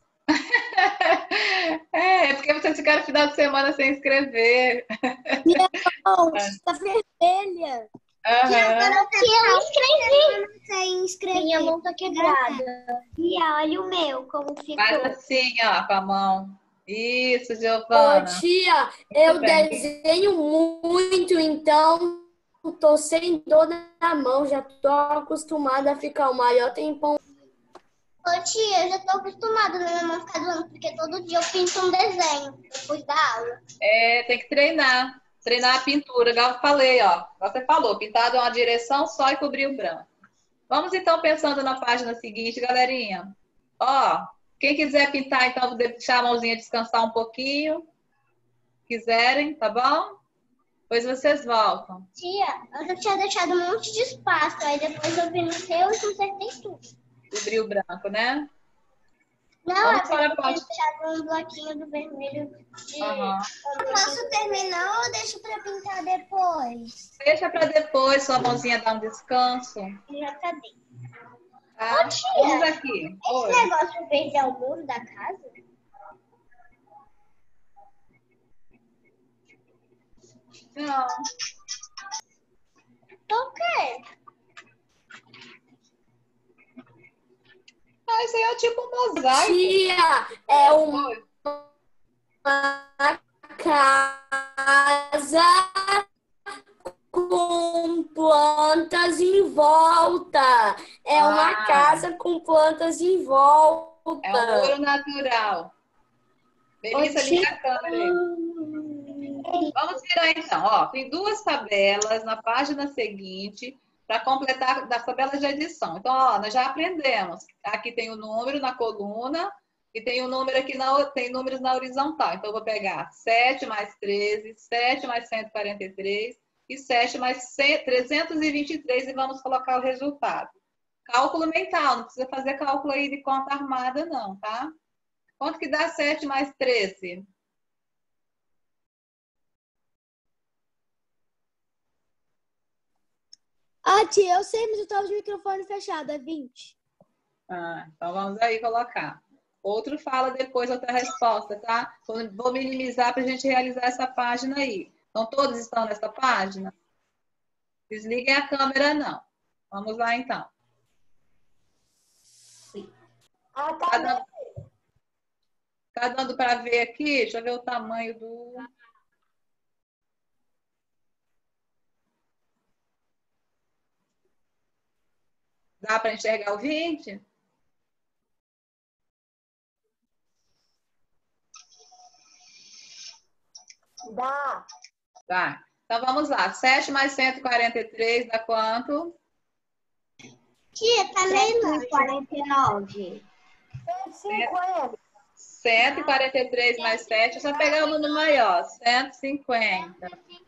É, é porque vocês ficaram no final de semana sem escrever. Mão, tá vermelha. Aham. Que eu escrevi. Sem escrever. Minha mão tá quebrada. E olha o meu, como ficou. Faz assim, ó, com a mão. Isso, Ô, Giovana. tia, eu bem. desenho muito, então tô sem dor na mão, já tô acostumada a ficar o maior tempão. Ô tia, eu já tô acostumada na minha mão ficar doendo, porque todo dia eu pinto um desenho depois da aula. É, tem que treinar. Treinar a pintura, igual eu falei, ó. Você falou, pintado é uma direção só e cobrir o branco. Vamos então pensando na página seguinte, galerinha. Ó, quem quiser pintar, então, vou deixar a mãozinha descansar um pouquinho. Quiserem, tá bom? Depois vocês voltam. Tia, eu já tinha deixado um monte de espaço, aí depois eu vi no seu e consertei tudo. Cobrir o branco, né? Não, Vamos é para a porque eu parte. tinha deixado um bloquinho do vermelho de... Aham. Eu posso terminar ou deixo pra pintar depois? Deixa para depois, sua mãozinha dar um descanso. Eu já acabei. Tá? Ô, tia, Vamos aqui. Esse Oi. negócio verde é o muro da casa? Não. Ok. Ah, isso aí é tipo um mosaico. Tia, é uma Oi. casa com plantas em volta. É uma Ah. casa com plantas em volta. É um muro natural. Melissa, Ô, liga a câmera aí. Vamos virar então. Ó, tem duas tabelas na página seguinte para completar das tabelas de edição. Então, ó, nós já aprendemos. Aqui tem o número na coluna e tem o número aqui na tem números na horizontal. Então, eu vou pegar sete mais treze, sete mais cento e quarenta e três e sete mais trezentos e vinte e três e vamos colocar o resultado. Cálculo mental, não precisa fazer cálculo aí de conta armada, não, tá? Quanto que dá sete mais treze? Ah, tia, eu sei, mas eu tava de microfone fechado, é vinte. Ah, então vamos aí colocar. Outro fala depois outra resposta, tá? Vou minimizar para a gente realizar essa página aí. Então, todos estão nessa página? Desliguem a câmera, não. Vamos lá, então. Acabei. Tá dando para ver aqui? Deixa eu ver o tamanho do... Dá para enxergar o vinte? Dá. Tá. Então vamos lá. sete mais cento e quarenta e três dá quanto? Tia, tá lendo e quarenta e nove. cento e cinquenta. cento e quarenta e três mais sete, é só pegar o número maior. cento e cinquenta.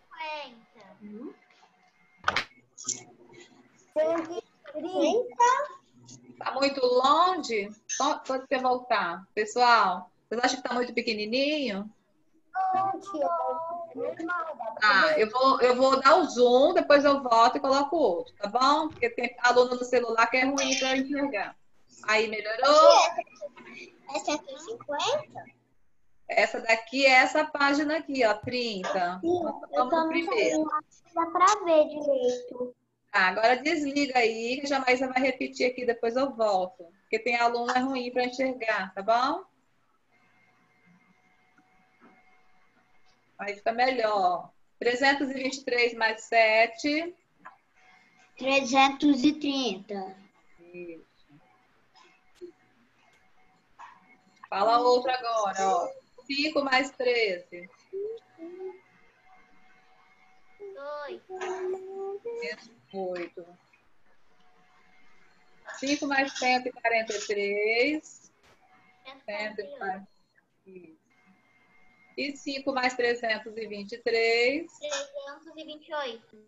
cento e trinta. Tá muito longe? Só pode você voltar. Pessoal, vocês acham que tá muito pequenininho? Não, tia. Nada. Ah, eu vou, eu vou dar o zoom, depois eu volto e coloco o outro, tá bom? Porque tem aluno no celular que é ruim para enxergar. Aí, melhorou? É cento e cinquenta? Essa daqui é essa página aqui, ó, trinta. Nós Eu estamos tô no no primeiro. celular, dá pra ver direito. Tá, agora desliga aí, que a Maísa vai repetir aqui, depois eu volto. Porque tem aluno é ruim para enxergar, tá bom? Aí fica melhor. trezentos e vinte e três mais sete. trezentos e trinta. Isso. Fala outra agora, ó. cinco mais treze. oito. cinco mais cento e quarenta e três. cento e quarenta. Isso. E cinco mais trezentos e vinte e três. trezentos e vinte e oito.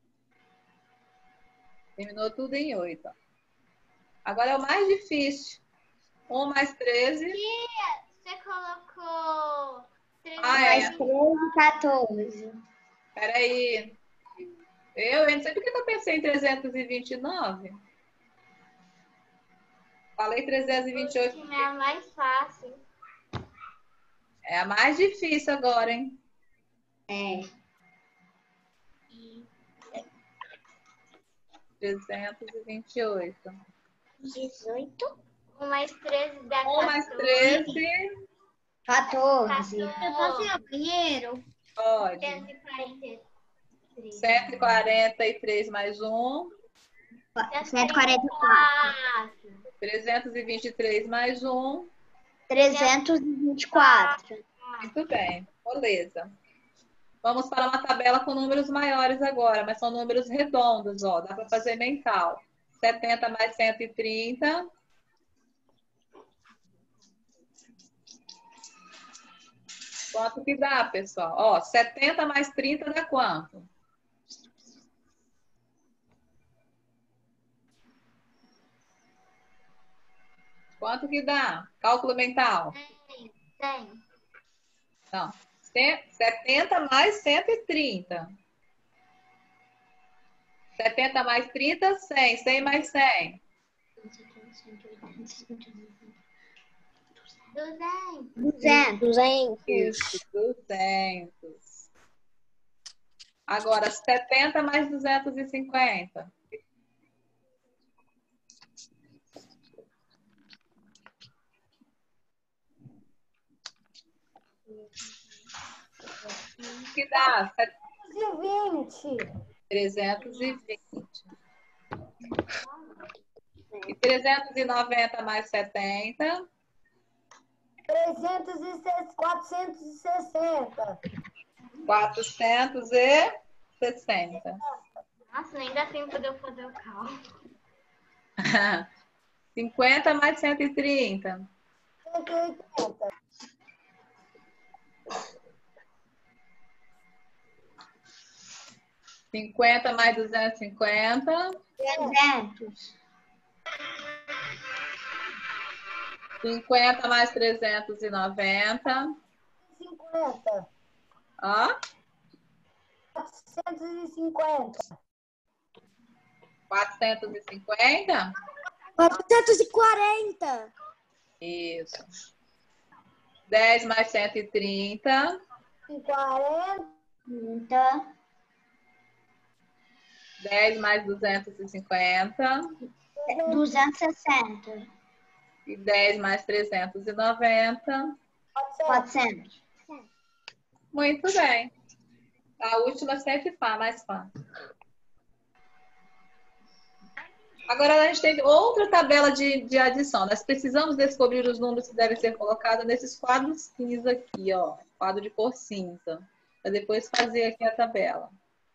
Terminou tudo em oito. Agora é o mais difícil. um mais treze. Você colocou Ah, é. treze, quatorze. Peraí. Eu, eu não sei por que eu pensei em trezentos e vinte e nove. Falei trezentos e vinte e oito. É a mais fácil. É a mais difícil agora, hein? É. trezentos e vinte e oito. dezoito. um mais treze dá um mais treze. quatorze. Eu posso ir ao banheiro? Pode. cento e quarenta e três. cento e quarenta e três mais um. cento e quarenta e quatro. trezentos e vinte e três mais um. trezentos e vinte e quatro. Muito bem. Beleza. Vamos para uma tabela com números maiores agora, mas são números redondos, ó. Dá para fazer mental. setenta mais cento e trinta. Quanto que dá, pessoal? Ó, setenta mais trinta dá quanto? Quanto que dá? Cálculo mental. cem. Não. setenta mais cento e trinta. setenta mais trinta, cem. cem mais cem. duzentos. duzentos. Isso, duzentos. Agora, setenta mais duzentos e cinquenta. Que dá? trezentos e vinte. E trezentos e noventa mais setenta. trezentos e quatrocentos e sessenta. quatrocentos e sessenta. Nossa, nem dá tempo de eu fazer o cálculo. cinquenta mais cento e trinta. cento e oitenta. cinquenta mais duzentos e cinquenta. trezentos. cinquenta mais trezentos e noventa. cinquenta. Ó. quatrocentos e cinquenta. quatrocentos e cinquenta. quatrocentos e quarenta. Isso. dez mais cento e trinta. quarenta. dez mais duzentos e cinquenta. duzentos e sessenta. E dez mais trezentos e noventa. Pode ser? Pode ser. Muito bem. A última sempre fá, mais fá. Agora a gente tem outra tabela de, de adição. Nós precisamos descobrir os números que devem ser colocados nesses quadros cinza aqui, ó. Quadro de cor cinza. Para depois fazer aqui a tabela.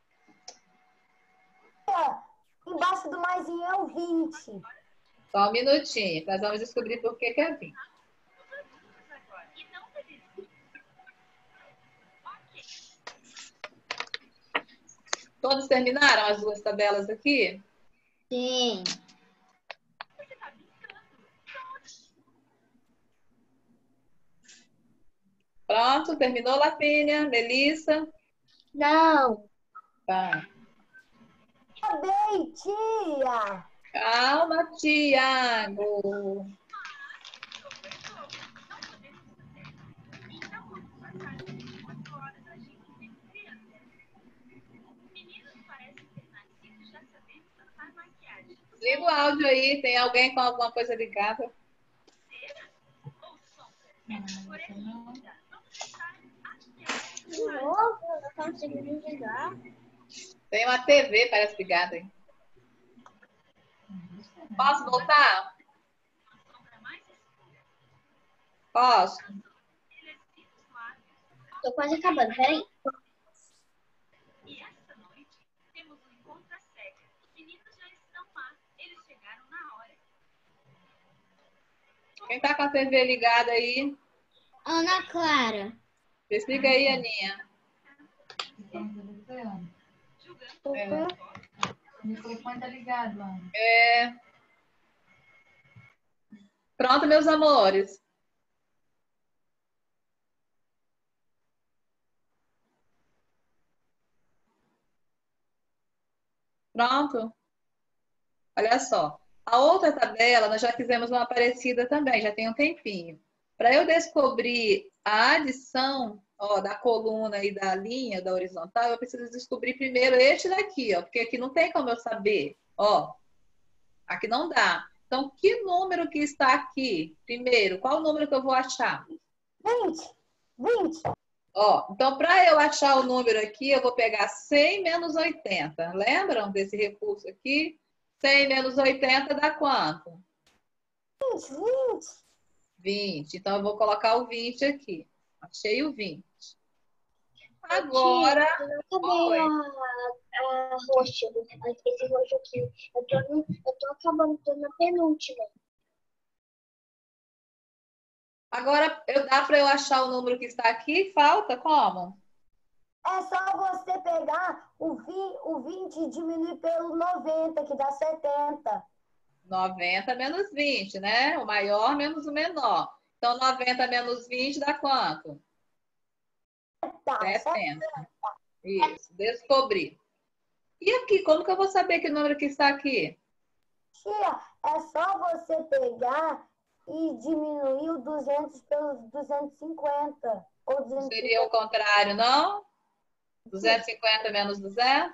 Embaixo do maisinho é o vinte. Só um minutinho. Nós vamos descobrir por que que é vinte. Todos terminaram as duas tabelas aqui? Sim. Pronto, terminou, Lapínia? Melissa? Não. Tá. Acabei, tia. Calma, Tiago. Liga o áudio aí. Tem alguém com alguma coisa ligada? De novo, eu não consigo ligar. Tem uma T V, parece, ligada aí. Posso voltar? Posso? Tô quase acabando, peraí. Quem tá com a T V ligada aí? Ana Clara. Desliga aí, Aninha. O microfone tá ligado, Ana. É... Pronto, meus amores. Pronto? Olha só. A outra tabela, nós já fizemos uma parecida também, já tem um tempinho. Para eu descobrir a adição, ó, da coluna e da linha, da horizontal, eu preciso descobrir primeiro este daqui, ó, porque aqui não tem como eu saber, ó. Aqui não dá. Então, que número que está aqui? Primeiro, qual o número que eu vou achar? vinte. vinte. Ó, então, para eu achar o número aqui, eu vou pegar cem menos oitenta. Lembram desse recurso aqui? cem menos oitenta dá quanto? vinte. vinte. vinte. Então, eu vou colocar o vinte aqui. Achei o vinte. Agora... Eu acabei a, a roxa, esse roxo aqui. Eu tô, no, eu tô acabando, tô na penúltima. Agora, eu, dá para eu achar o número que está aqui? Falta como? É só você pegar o, vi, o vinte e diminuir pelo noventa, que dá setenta. noventa menos vinte, né? O maior menos o menor. Então, noventa menos vinte dá quanto? Tá, setenta. Isso, descobri. E aqui, como que eu vou saber que número que está aqui? tia, é só você pegar e diminuir o duzentos pelos duzentos e cinquenta. Ou duzentos e Seria o cinquenta. contrário, não? duzentos e cinquenta menos duzentos?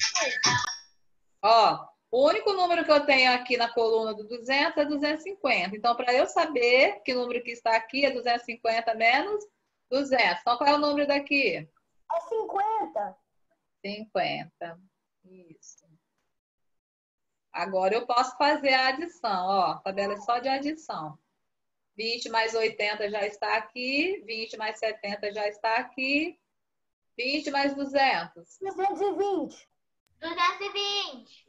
Ó, o único número que eu tenho aqui na coluna do duzentos é duzentos e cinquenta. Então, para eu saber que número que está aqui é duzentos e cinquenta menos duzentos. Então, qual é o número daqui? É cinquenta. cinquenta. Isso. Agora eu posso fazer a adição, ó. A tabela é só de adição. vinte mais oitenta já está aqui. vinte mais setenta já está aqui. vinte mais duzentos. duzentos e vinte. duzentos e vinte.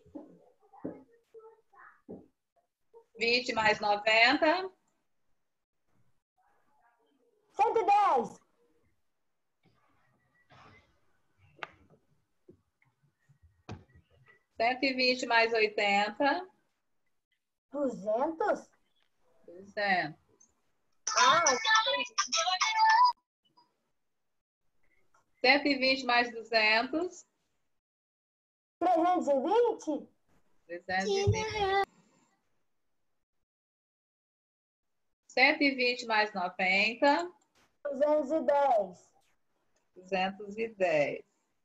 vinte mais noventa. cento e dez. cento e vinte mais oitenta. duzentos? duzentos. Ah, cento e vinte mais duzentos. trezentos e vinte? trezentos e vinte. cento e vinte mais noventa. duzentos e dez. duzentos e dez.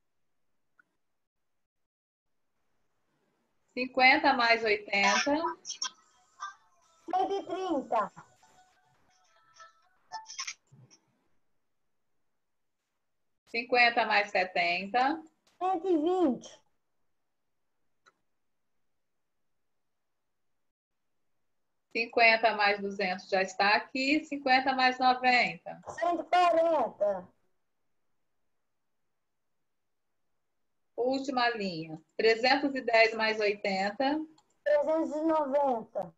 cinquenta mais oitenta. cento e trinta. cinquenta mais setenta. cento e vinte. cinquenta mais duzentos já está aqui. cinquenta mais noventa. cento e quarenta. Última linha. trezentos e dez mais oitenta. trezentos e noventa.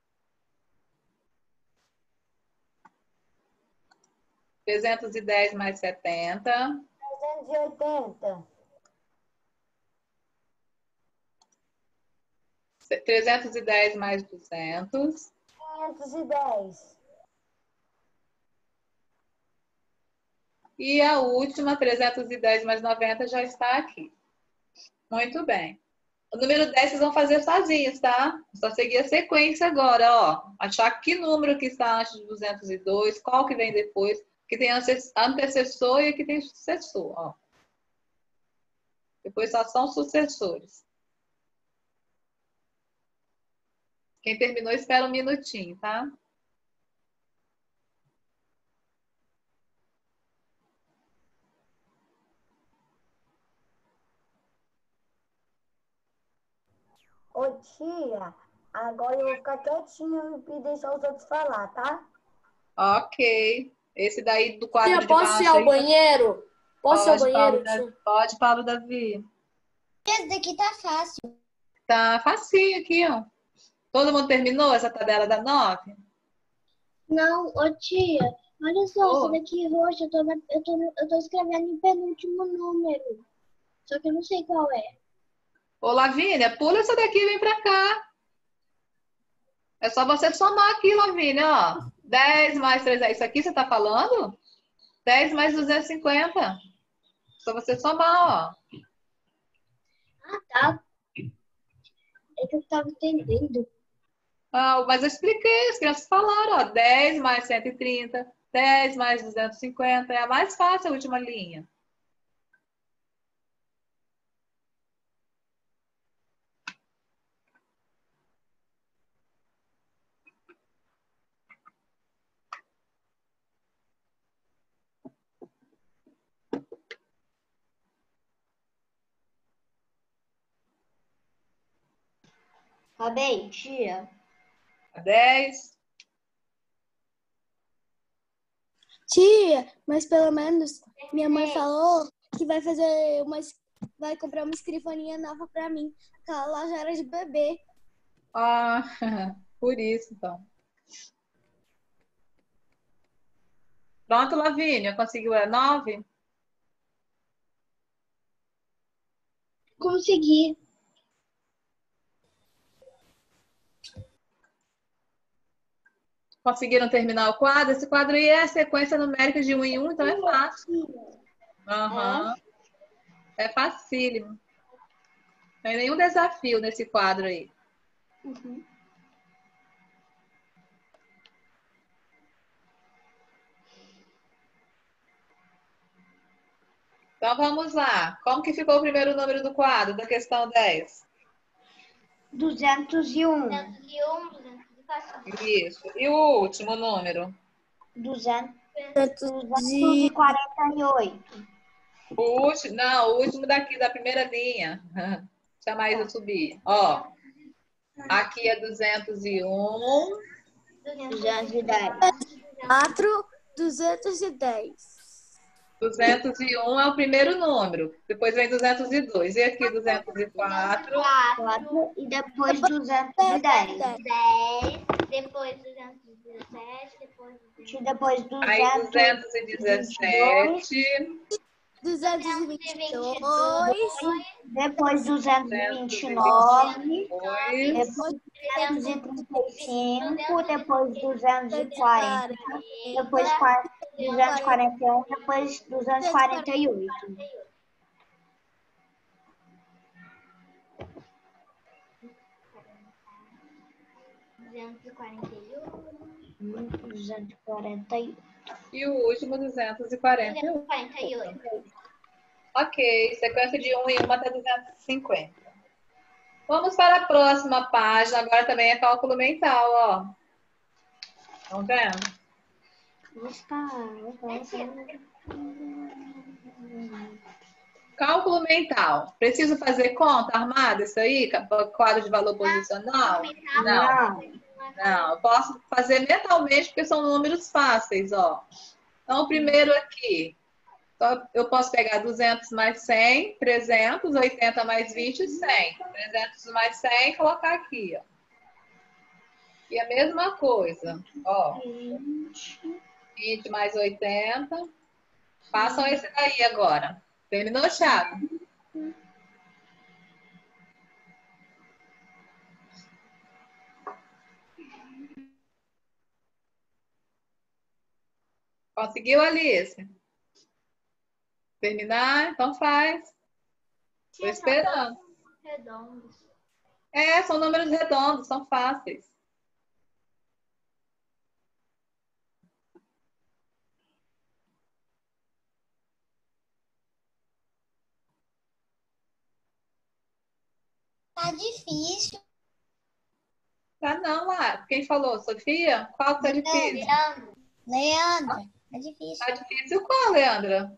trezentos e dez mais setenta. trezentos e oitenta. trezentos e dez mais duzentos. quinhentos e dez. E a última, trezentos e dez mais noventa, já está aqui. Muito bem. O número dez vocês vão fazer sozinhos, tá? Só seguir a sequência agora, ó. Achar que número que está antes de duzentos e dois, qual que vem depois, que tem antecessor e que tem sucessor, ó. Depois só são sucessores. Quem terminou, espera um minutinho, tá? Ô, tia, agora eu vou ficar quietinho e deixar os outros falar, tá? Ok. Esse daí do quadro Tia, de posso baixo ir ao aí, banheiro? Posso ir ao pode, banheiro, Paulo, tia? pode, Paulo Davi. Esse daqui tá fácil. Tá facinho aqui, ó. Todo mundo terminou essa tabela da nove? Não, ô tia, olha só, Ô. esse daqui roxo, eu tô, na- eu, tô, eu tô escrevendo em penúltimo número. Só que eu não sei qual é. Ô, Lavínia, pula essa daqui e vem pra cá. É só você somar aqui, Lavínia, ó. dez mais trezentos. Isso aqui você tá falando? dez mais duzentos e cinquenta. Só você somar, ó. Ah, tá. É que eu tava entendendo. Ah, mas eu expliquei, as crianças falaram, ó. dez mais cento e trinta. dez mais duzentos e cinquenta. É a mais fácil, a última linha. Acabei, tia. dez. Tia, mas pelo menos minha mãe falou que vai fazer uma, es- vai comprar uma escrivaninha nova pra mim. Aquela lá já era de bebê. Ah, por isso, então. Pronto, Lavínia, conseguiu a nove? Consegui. Conseguiram terminar o quadro? Esse quadro aí é a sequência numérica de um em um, então é fácil. Aham. É facílimo. Não tem nenhum desafio nesse quadro aí. Então vamos lá. Como que ficou o primeiro número do quadro, da questão dez? duzentos e um. duzentos e um, duzentos e quatro. Isso. E o último número? duzentos De... e quarenta e oito. O último, não, o último daqui, da primeira linha. Deixa mais eu subir. Ó, aqui é duzentos e um. duzentos e dez. quatro, duzentos e dez. duzentos e um é o primeiro número. Depois vem duzentos e dois. E aqui duzentos e quatro. quatro e depois duzentos e dez. dez, depois duzentos e dezessete, depois E depois Aí duzentos duzentos e dezessete. duzentos e vinte e dois. depois duzentos e vinte e nove, Depois, depois duzentos e trinta e cinco, depois duzentos e quarenta, depois duzentos e quarenta e um, depois duzentos e quarenta e oito. duzentos e quarenta e um, duzentos e quarenta e oito. e o último duzentos e quarenta e um. duzentos e quarenta e oito. Ok, sequência de um em um até duzentos e cinquenta. Vamos para a próxima página. Agora também é cálculo mental, ó. Estão vendo? Cálculo mental. Preciso fazer conta armada, isso aí? Quadro de valor posicional? Não. Não, eu posso fazer mentalmente porque são números fáceis, ó. Então, o primeiro aqui, eu posso pegar duzentos mais cem, trezentos, oitenta mais vinte, cem. trezentos mais cem e colocar aqui, ó. E a mesma coisa, ó. vinte mais oitenta. Façam esse daí agora. Terminou, Thiago? Conseguiu, Alice? Terminar? Então faz. Estou esperando. Redondos. É, são números redondos, são fáceis. Tá difícil. Tá não, lá. Quem falou? Sofia? Qual que tá difícil? Leandro. Leandro, é difícil. Tá difícil qual, Leandra?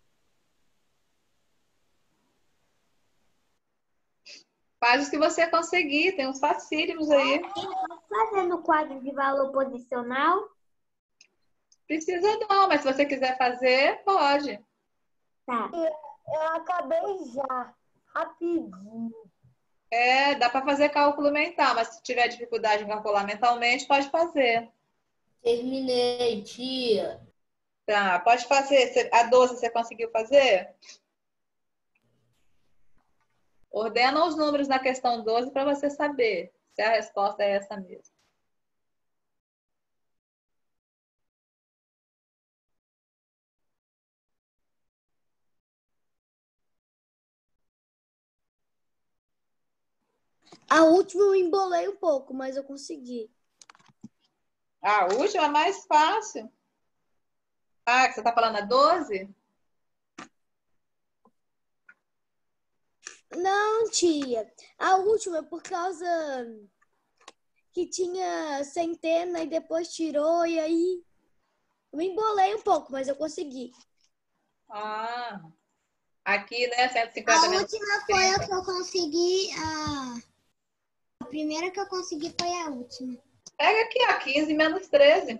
Faz o que você conseguir, tem uns facílimos aí. Fazendo o quadro de valor posicional. Precisa não, mas se você quiser fazer, pode. Tá. Eu acabei já, rapidinho. É, dá para fazer cálculo mental, mas se tiver dificuldade em calcular mentalmente, pode fazer. Terminei, tia. Tá, pode fazer. A doze você conseguiu fazer? Ordena os números na questão doze para você saber se a resposta é essa mesmo. A última eu embolei um pouco, mas eu consegui. A última é mais fácil. Ah, que você está falando a doze? Não, tia. A última é por causa que tinha centena e depois tirou, e aí eu me embolei um pouco, mas eu consegui. Ah, aqui, né, cento e cinquenta A menos última foi a que eu consegui. A... a primeira que eu consegui foi a última. Pega aqui, ó, quinze menos treze.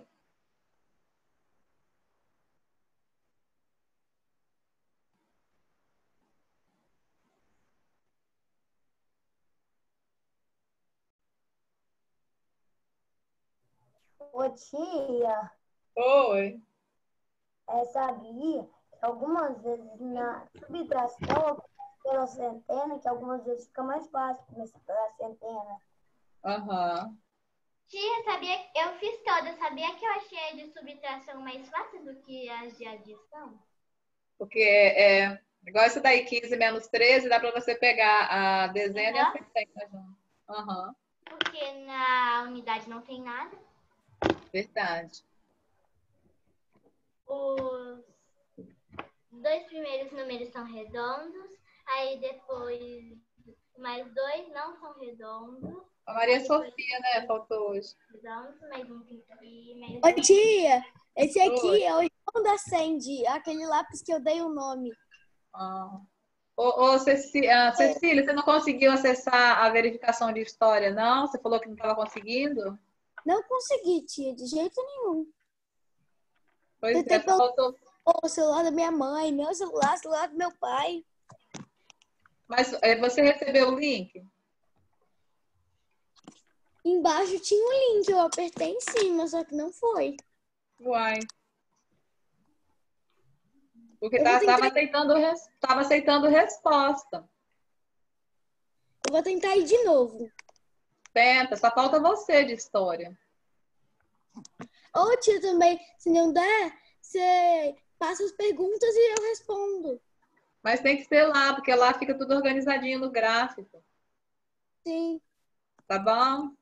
Ô, tia, Oi. é, sabia que algumas vezes na subtração, pela centena, que algumas vezes fica mais fácil começar pela centena. Aham. Tia, sabia? Eu fiz todas. Sabia que eu achei a de subtração mais fácil do que as de adição? Porque é igual isso daí, quinze menos treze, dá para você pegar a dezena e a Aham. centena junto. Aham, Porque na unidade não tem nada. verdade. Os dois primeiros números são redondos. Aí depois mais dois não são redondos. A Maria Sofia, né, faltou hoje. Redondos, mais um tem aqui. Mais Ô, um. tia, esse aqui Oi. é o irmão da Sandy, aquele lápis que eu dei o nome. Ah. Ô, ô, Ceci- ah, Cecília, você não conseguiu acessar a verificação de história, não? Você falou que não estava conseguindo? Não consegui, tia, de jeito nenhum. Pois Tentei é, só pelo faltou. o celular da minha mãe, meu celular, celular do meu pai. Mas é, você recebeu o link? Embaixo tinha um link, eu apertei em cima, só que não foi. Uai. Porque Eu vou estava tentar, aceitando, res- tava aceitando resposta. eu vou tentar ir de novo. Tenta, só falta você de história. Ô, tia, também, se não der, você passa as perguntas e eu respondo. Mas tem que ser lá, porque lá fica tudo organizadinho no gráfico. Sim. Tá bom?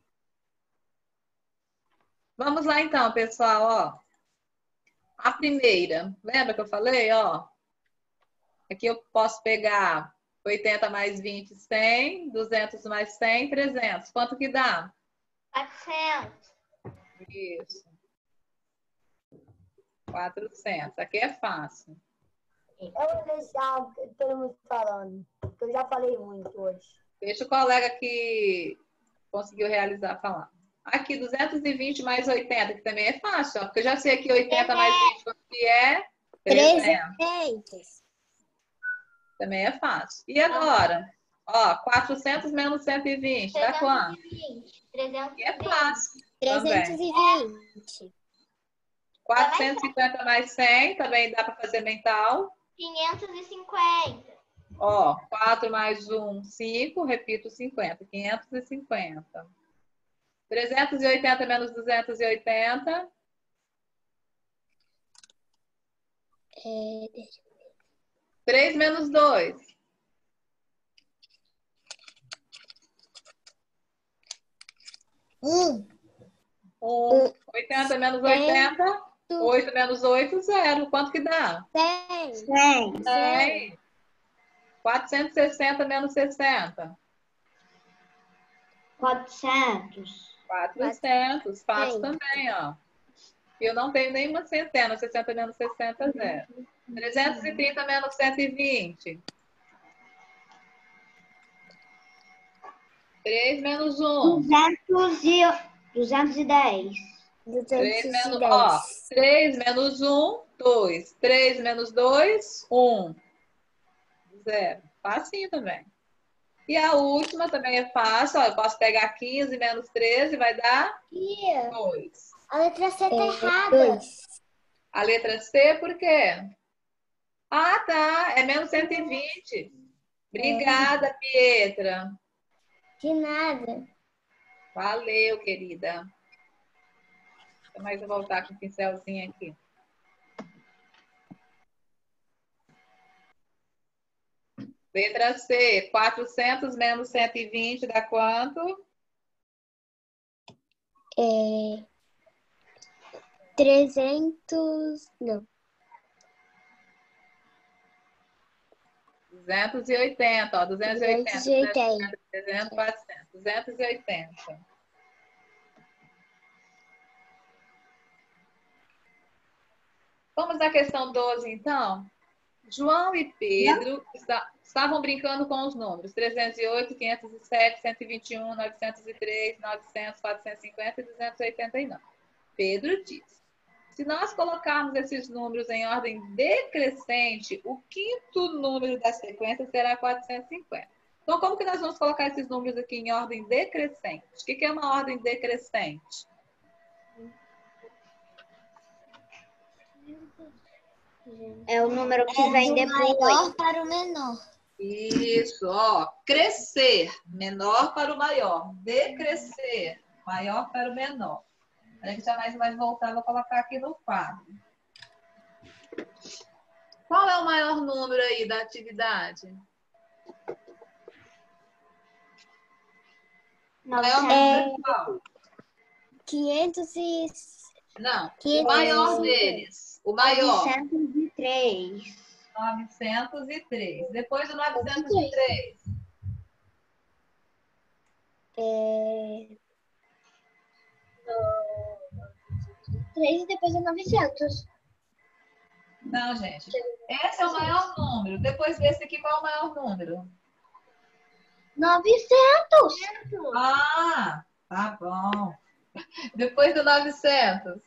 Vamos lá então, pessoal, ó. A primeira, lembra que eu falei, ó? Aqui eu posso pegar oitenta mais vinte, cem, duzentos mais cem, trezentos. Quanto que dá? quatrocentos. Isso. quatrocentos. Aqui é fácil. Eu vou deixar todo mundo falando, porque eu já falei muito hoje. Deixa o colega que conseguiu realizar falar. Aqui, duzentos e vinte mais oitenta, que também é fácil, ó, porque eu já sei que oitenta mais vinte, quanto que é? trezentos. trezentos. Também é fácil. E agora? Ó, quatrocentos menos cento e vinte, dá quanto? trezentos E é fácil trezentos também. e vinte. quatrocentos e cinquenta mais cem, também dá para fazer mental. quinhentos e cinquenta. Ó, quatro mais um, cinco, repito, cinquenta. quinhentos e cinquenta. trezentos e oitenta menos duzentos e oitenta. É, três menos dois. um. um. oitenta menos oitenta. oito menos oito, zero. Quanto que dá? cem. cem. cem. quatrocentos e sessenta menos sessenta. quatrocentos. quatrocentos. Fácil também, ó. Eu não tenho nenhuma centena. sessenta menos sessenta, zero. trezentos e trinta menos cento e vinte. três menos um. duzentos e duzentos e dez. três menos, duzentos e dez. ó, três menos um, dois. três menos dois, um. Zero. Facinho também. E a última também é fácil. Ó, eu posso pegar quinze menos treze, vai dar dois. A letra C tá É, errada. dois. A letra C, por quê? Ah, tá. É menos cento e vinte. Obrigada, Pietra. De nada. Valeu, querida. Deixa mais eu voltar com o pincelzinho aqui. Letra C, quatrocentos menos cento e vinte dá quanto? É, trezentos. Não. duzentos e oitenta, ó, duzentos e oitenta, duzentos e oitenta. trezentos, quatrocentos, duzentos e oitenta. Vamos na questão doze, então? João e Pedro está, estavam brincando com os números trezentos e oito, quinhentos e sete, cento e vinte e um, novecentos e três, novecentos, quatrocentos e cinquenta e duzentos e oitenta e nove. Pedro diz: se nós colocarmos esses números em ordem decrescente, o quinto número da sequência será quatrocentos e cinquenta. Então, como que nós vamos colocar esses números aqui em ordem decrescente? O que é uma ordem decrescente? É o número que vem depois. Maior para o menor. Isso, ó. Crescer, menor para o maior. Decrescer, maior para o menor. A gente jamais vai voltar, vou colocar aqui no quadro. Qual é o maior número aí da atividade? Maior número é qual? quinhentos e... Não, quinhentos o maior e- deles. O maior. novecentos e três. novecentos e três. Depois do novecentos e três. É, três e depois é novecentos. Não, gente. Esse é o maior número. Depois desse aqui, qual é o maior número? novecentos. Ah, tá bom. Depois do novecentos.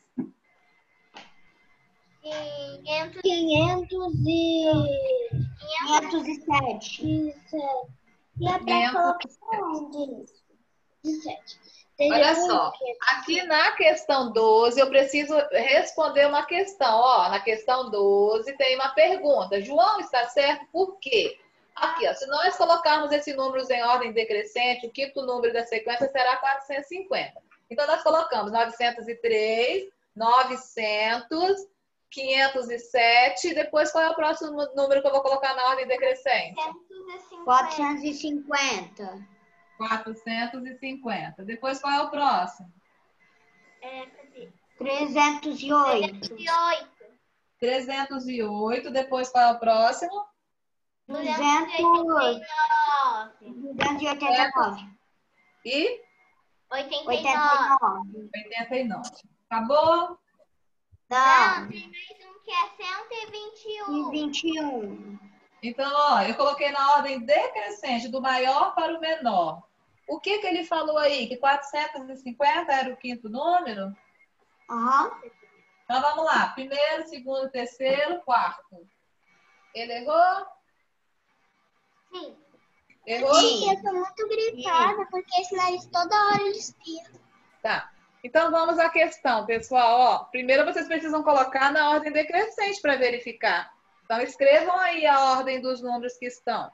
quinhentos. quinhentos e... quinhentos e sete. E a quinhentos. colocar onde? dezessete. Olha só, aqui na questão doze, eu preciso responder uma questão. Ó, na questão doze tem uma pergunta. João, está certo? Por quê? Aqui, ó, se nós colocarmos esses números em ordem decrescente, o quinto número da sequência será quatrocentos e cinquenta. Então, nós colocamos novecentos e três, novecentos, quinhentos e sete. Depois, qual é o próximo número que eu vou colocar na ordem decrescente? quatrocentos e cinquenta. quatrocentos e cinquenta. Depois, qual é o próximo? trezentos e oito. trezentos e oito. Depois, qual é o próximo? duzentos e oitenta e nove. E oitenta e oitenta nove. e nove. oitenta e nove. Acabou? Não. Tem mais um que é cento e vinte e um. E vinte e um. Então, ó, eu coloquei na ordem decrescente, do maior para o menor. O que que ele falou aí? Que quatrocentos e cinquenta era o quinto número? Aham. Então, vamos lá. Primeiro, segundo, terceiro, quarto. Ele errou? Sim. Errou? Sim, eu tô muito gritada, porque esse nariz toda hora ele espirra. Tá. Então, vamos à questão, pessoal. Ó, primeiro, vocês precisam colocar na ordem decrescente para verificar. Então, escrevam aí a ordem dos números que estão.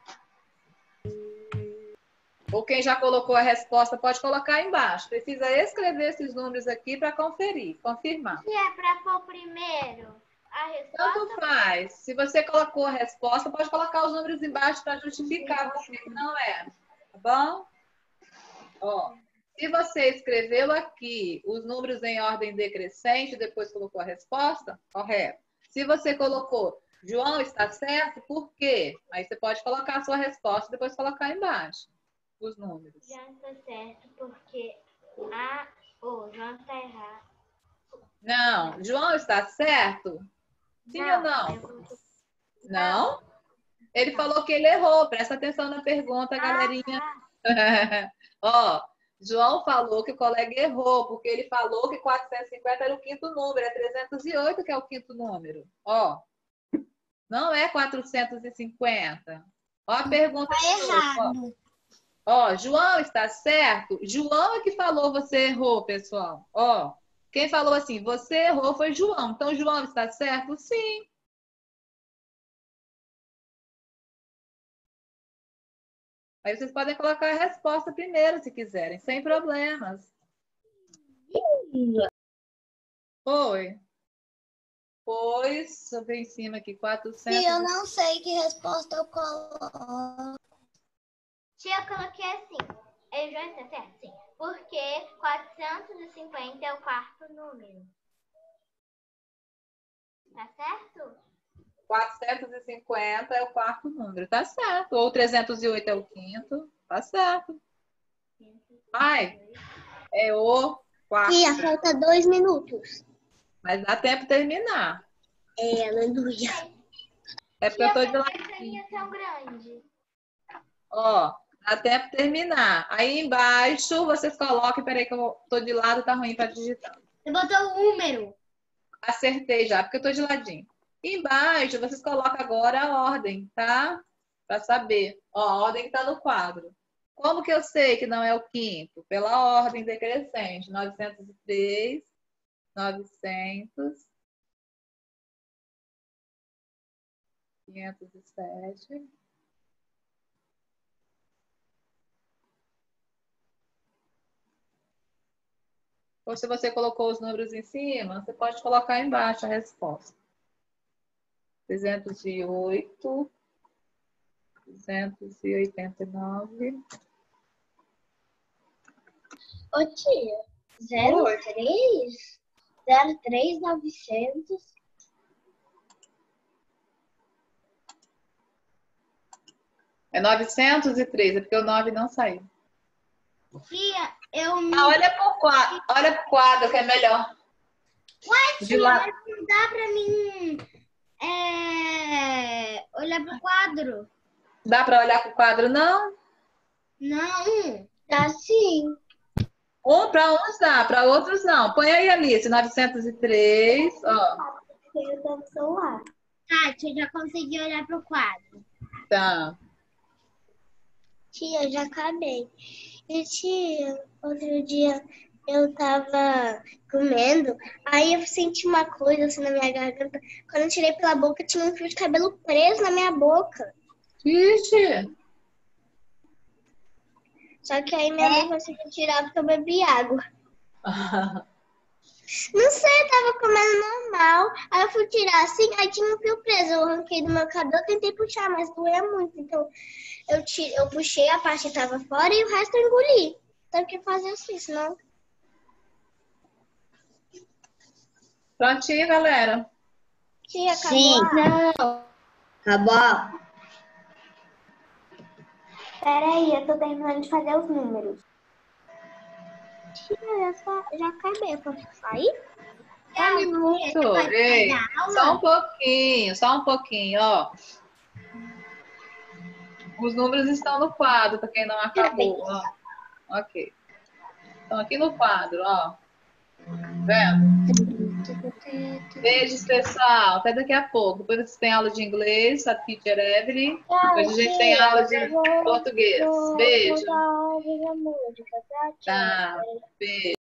Ou quem já colocou a resposta pode colocar aí embaixo. Precisa escrever esses números aqui para conferir, confirmar. Se é para pôr primeiro a resposta. Tanto faz. Se você colocou a resposta, pode colocar os números embaixo para justificar por que não é. Tá bom? Ó, se você escreveu aqui os números em ordem decrescente e depois colocou a resposta, correto. Se você colocou João está certo, por quê? Aí você pode colocar a sua resposta e depois colocar embaixo os números. Já está certo, porque a... o João está errado. Não, João está certo? Sim ou não? eu- Não? Ele falou que ele errou. Presta atenção na pergunta, galerinha. Ó, João falou que o colega errou, porque ele falou que quatrocentos e cinquenta era o quinto número, é trezentos e oito que é o quinto número. Ó, não é quatrocentos e cinquenta. Ó a pergunta. Tá de novo, ó. errado. Ó, João está certo? João é que falou você errou, pessoal. Ó, quem falou assim, você errou foi João. Então, João está certo? Sim. Aí vocês podem colocar a resposta primeiro, se quiserem, sem problemas. Foi. Pois, deixa eu ver em cima aqui, quatrocentos. E eu não sei que resposta eu coloco. Tia, eu coloquei assim. Eu já está certo? Sim. Porque quatrocentos e cinquenta é o quarto número. Tá certo? quatrocentos e cinquenta é o quarto número, tá certo. Ou trezentos e oito é o quinto, tá certo. Ai, é o quarto. Tia, falta dois minutos. Mas dá tempo de terminar. É, aleluia. É porque eu tô de lá. Essa linha tão grande. Ó, dá tempo de terminar. Aí embaixo vocês colocam. Peraí, que eu tô de lado, tá ruim pra digitar. Você botou o número. Acertei já, porque eu tô de ladinho. Embaixo vocês colocam agora a ordem, tá? Pra saber. Ó, a ordem que tá no quadro. Como que eu sei que não é o quinto? Pela ordem decrescente. novecentos e três, novecentos, quinhentos e sete. Ou se você colocou os números em cima, você pode colocar embaixo a resposta. trezentos e oito, duzentos e oitenta e nove. Ô tia, zero três, zero três, novecentos. É novecentos e três, é porque o nove não saiu. Tia, eu me... Ah, olha pro quadro, olha pro quadro que é melhor. Ué, De tia, lá. mas não dá pra mim é, olhar pro quadro. Dá para olhar pro quadro, não? Não. Tá sim. Um para uns dá, para outros não. Põe aí, Alice, novecentos e três, ó. Eu tô no celular. Tá, tia, já consegui olhar pro quadro. Tá. Tia, já acabei. E tia, outro dia eu tava comendo, aí eu senti uma coisa assim na minha garganta. Quando eu tirei pela boca, tinha um fio de cabelo preso na minha boca. Ixi. Só que aí minha mãe conseguiu tirar porque eu bebi água. Não sei, eu tava comendo normal. Aí eu fui tirar assim, aí tinha um fio preso. Eu arranquei do meu cabelo, tentei puxar, mas doía muito. Então eu, tirei, eu puxei a parte que tava fora e o resto eu engoli. Tem que fazer assim, senão. Prontinho, galera. Tia, acabou. Sim. Não. Acabou. Peraí, eu tô terminando de fazer os números. Tia, já, sa- já acabei. Eu posso sair? Um minuto. Ei, só um pouquinho, só um pouquinho, ó. Os números estão no quadro, para quem não acabou. Ó. Ok. Estão aqui no quadro, ó. Vendo? Beijos, pessoal. Até daqui a pouco. Depois vocês têm aula de inglês, a teacher Evelyn. Depois a gente tem aula de português. Beijo. Tá. Beijo.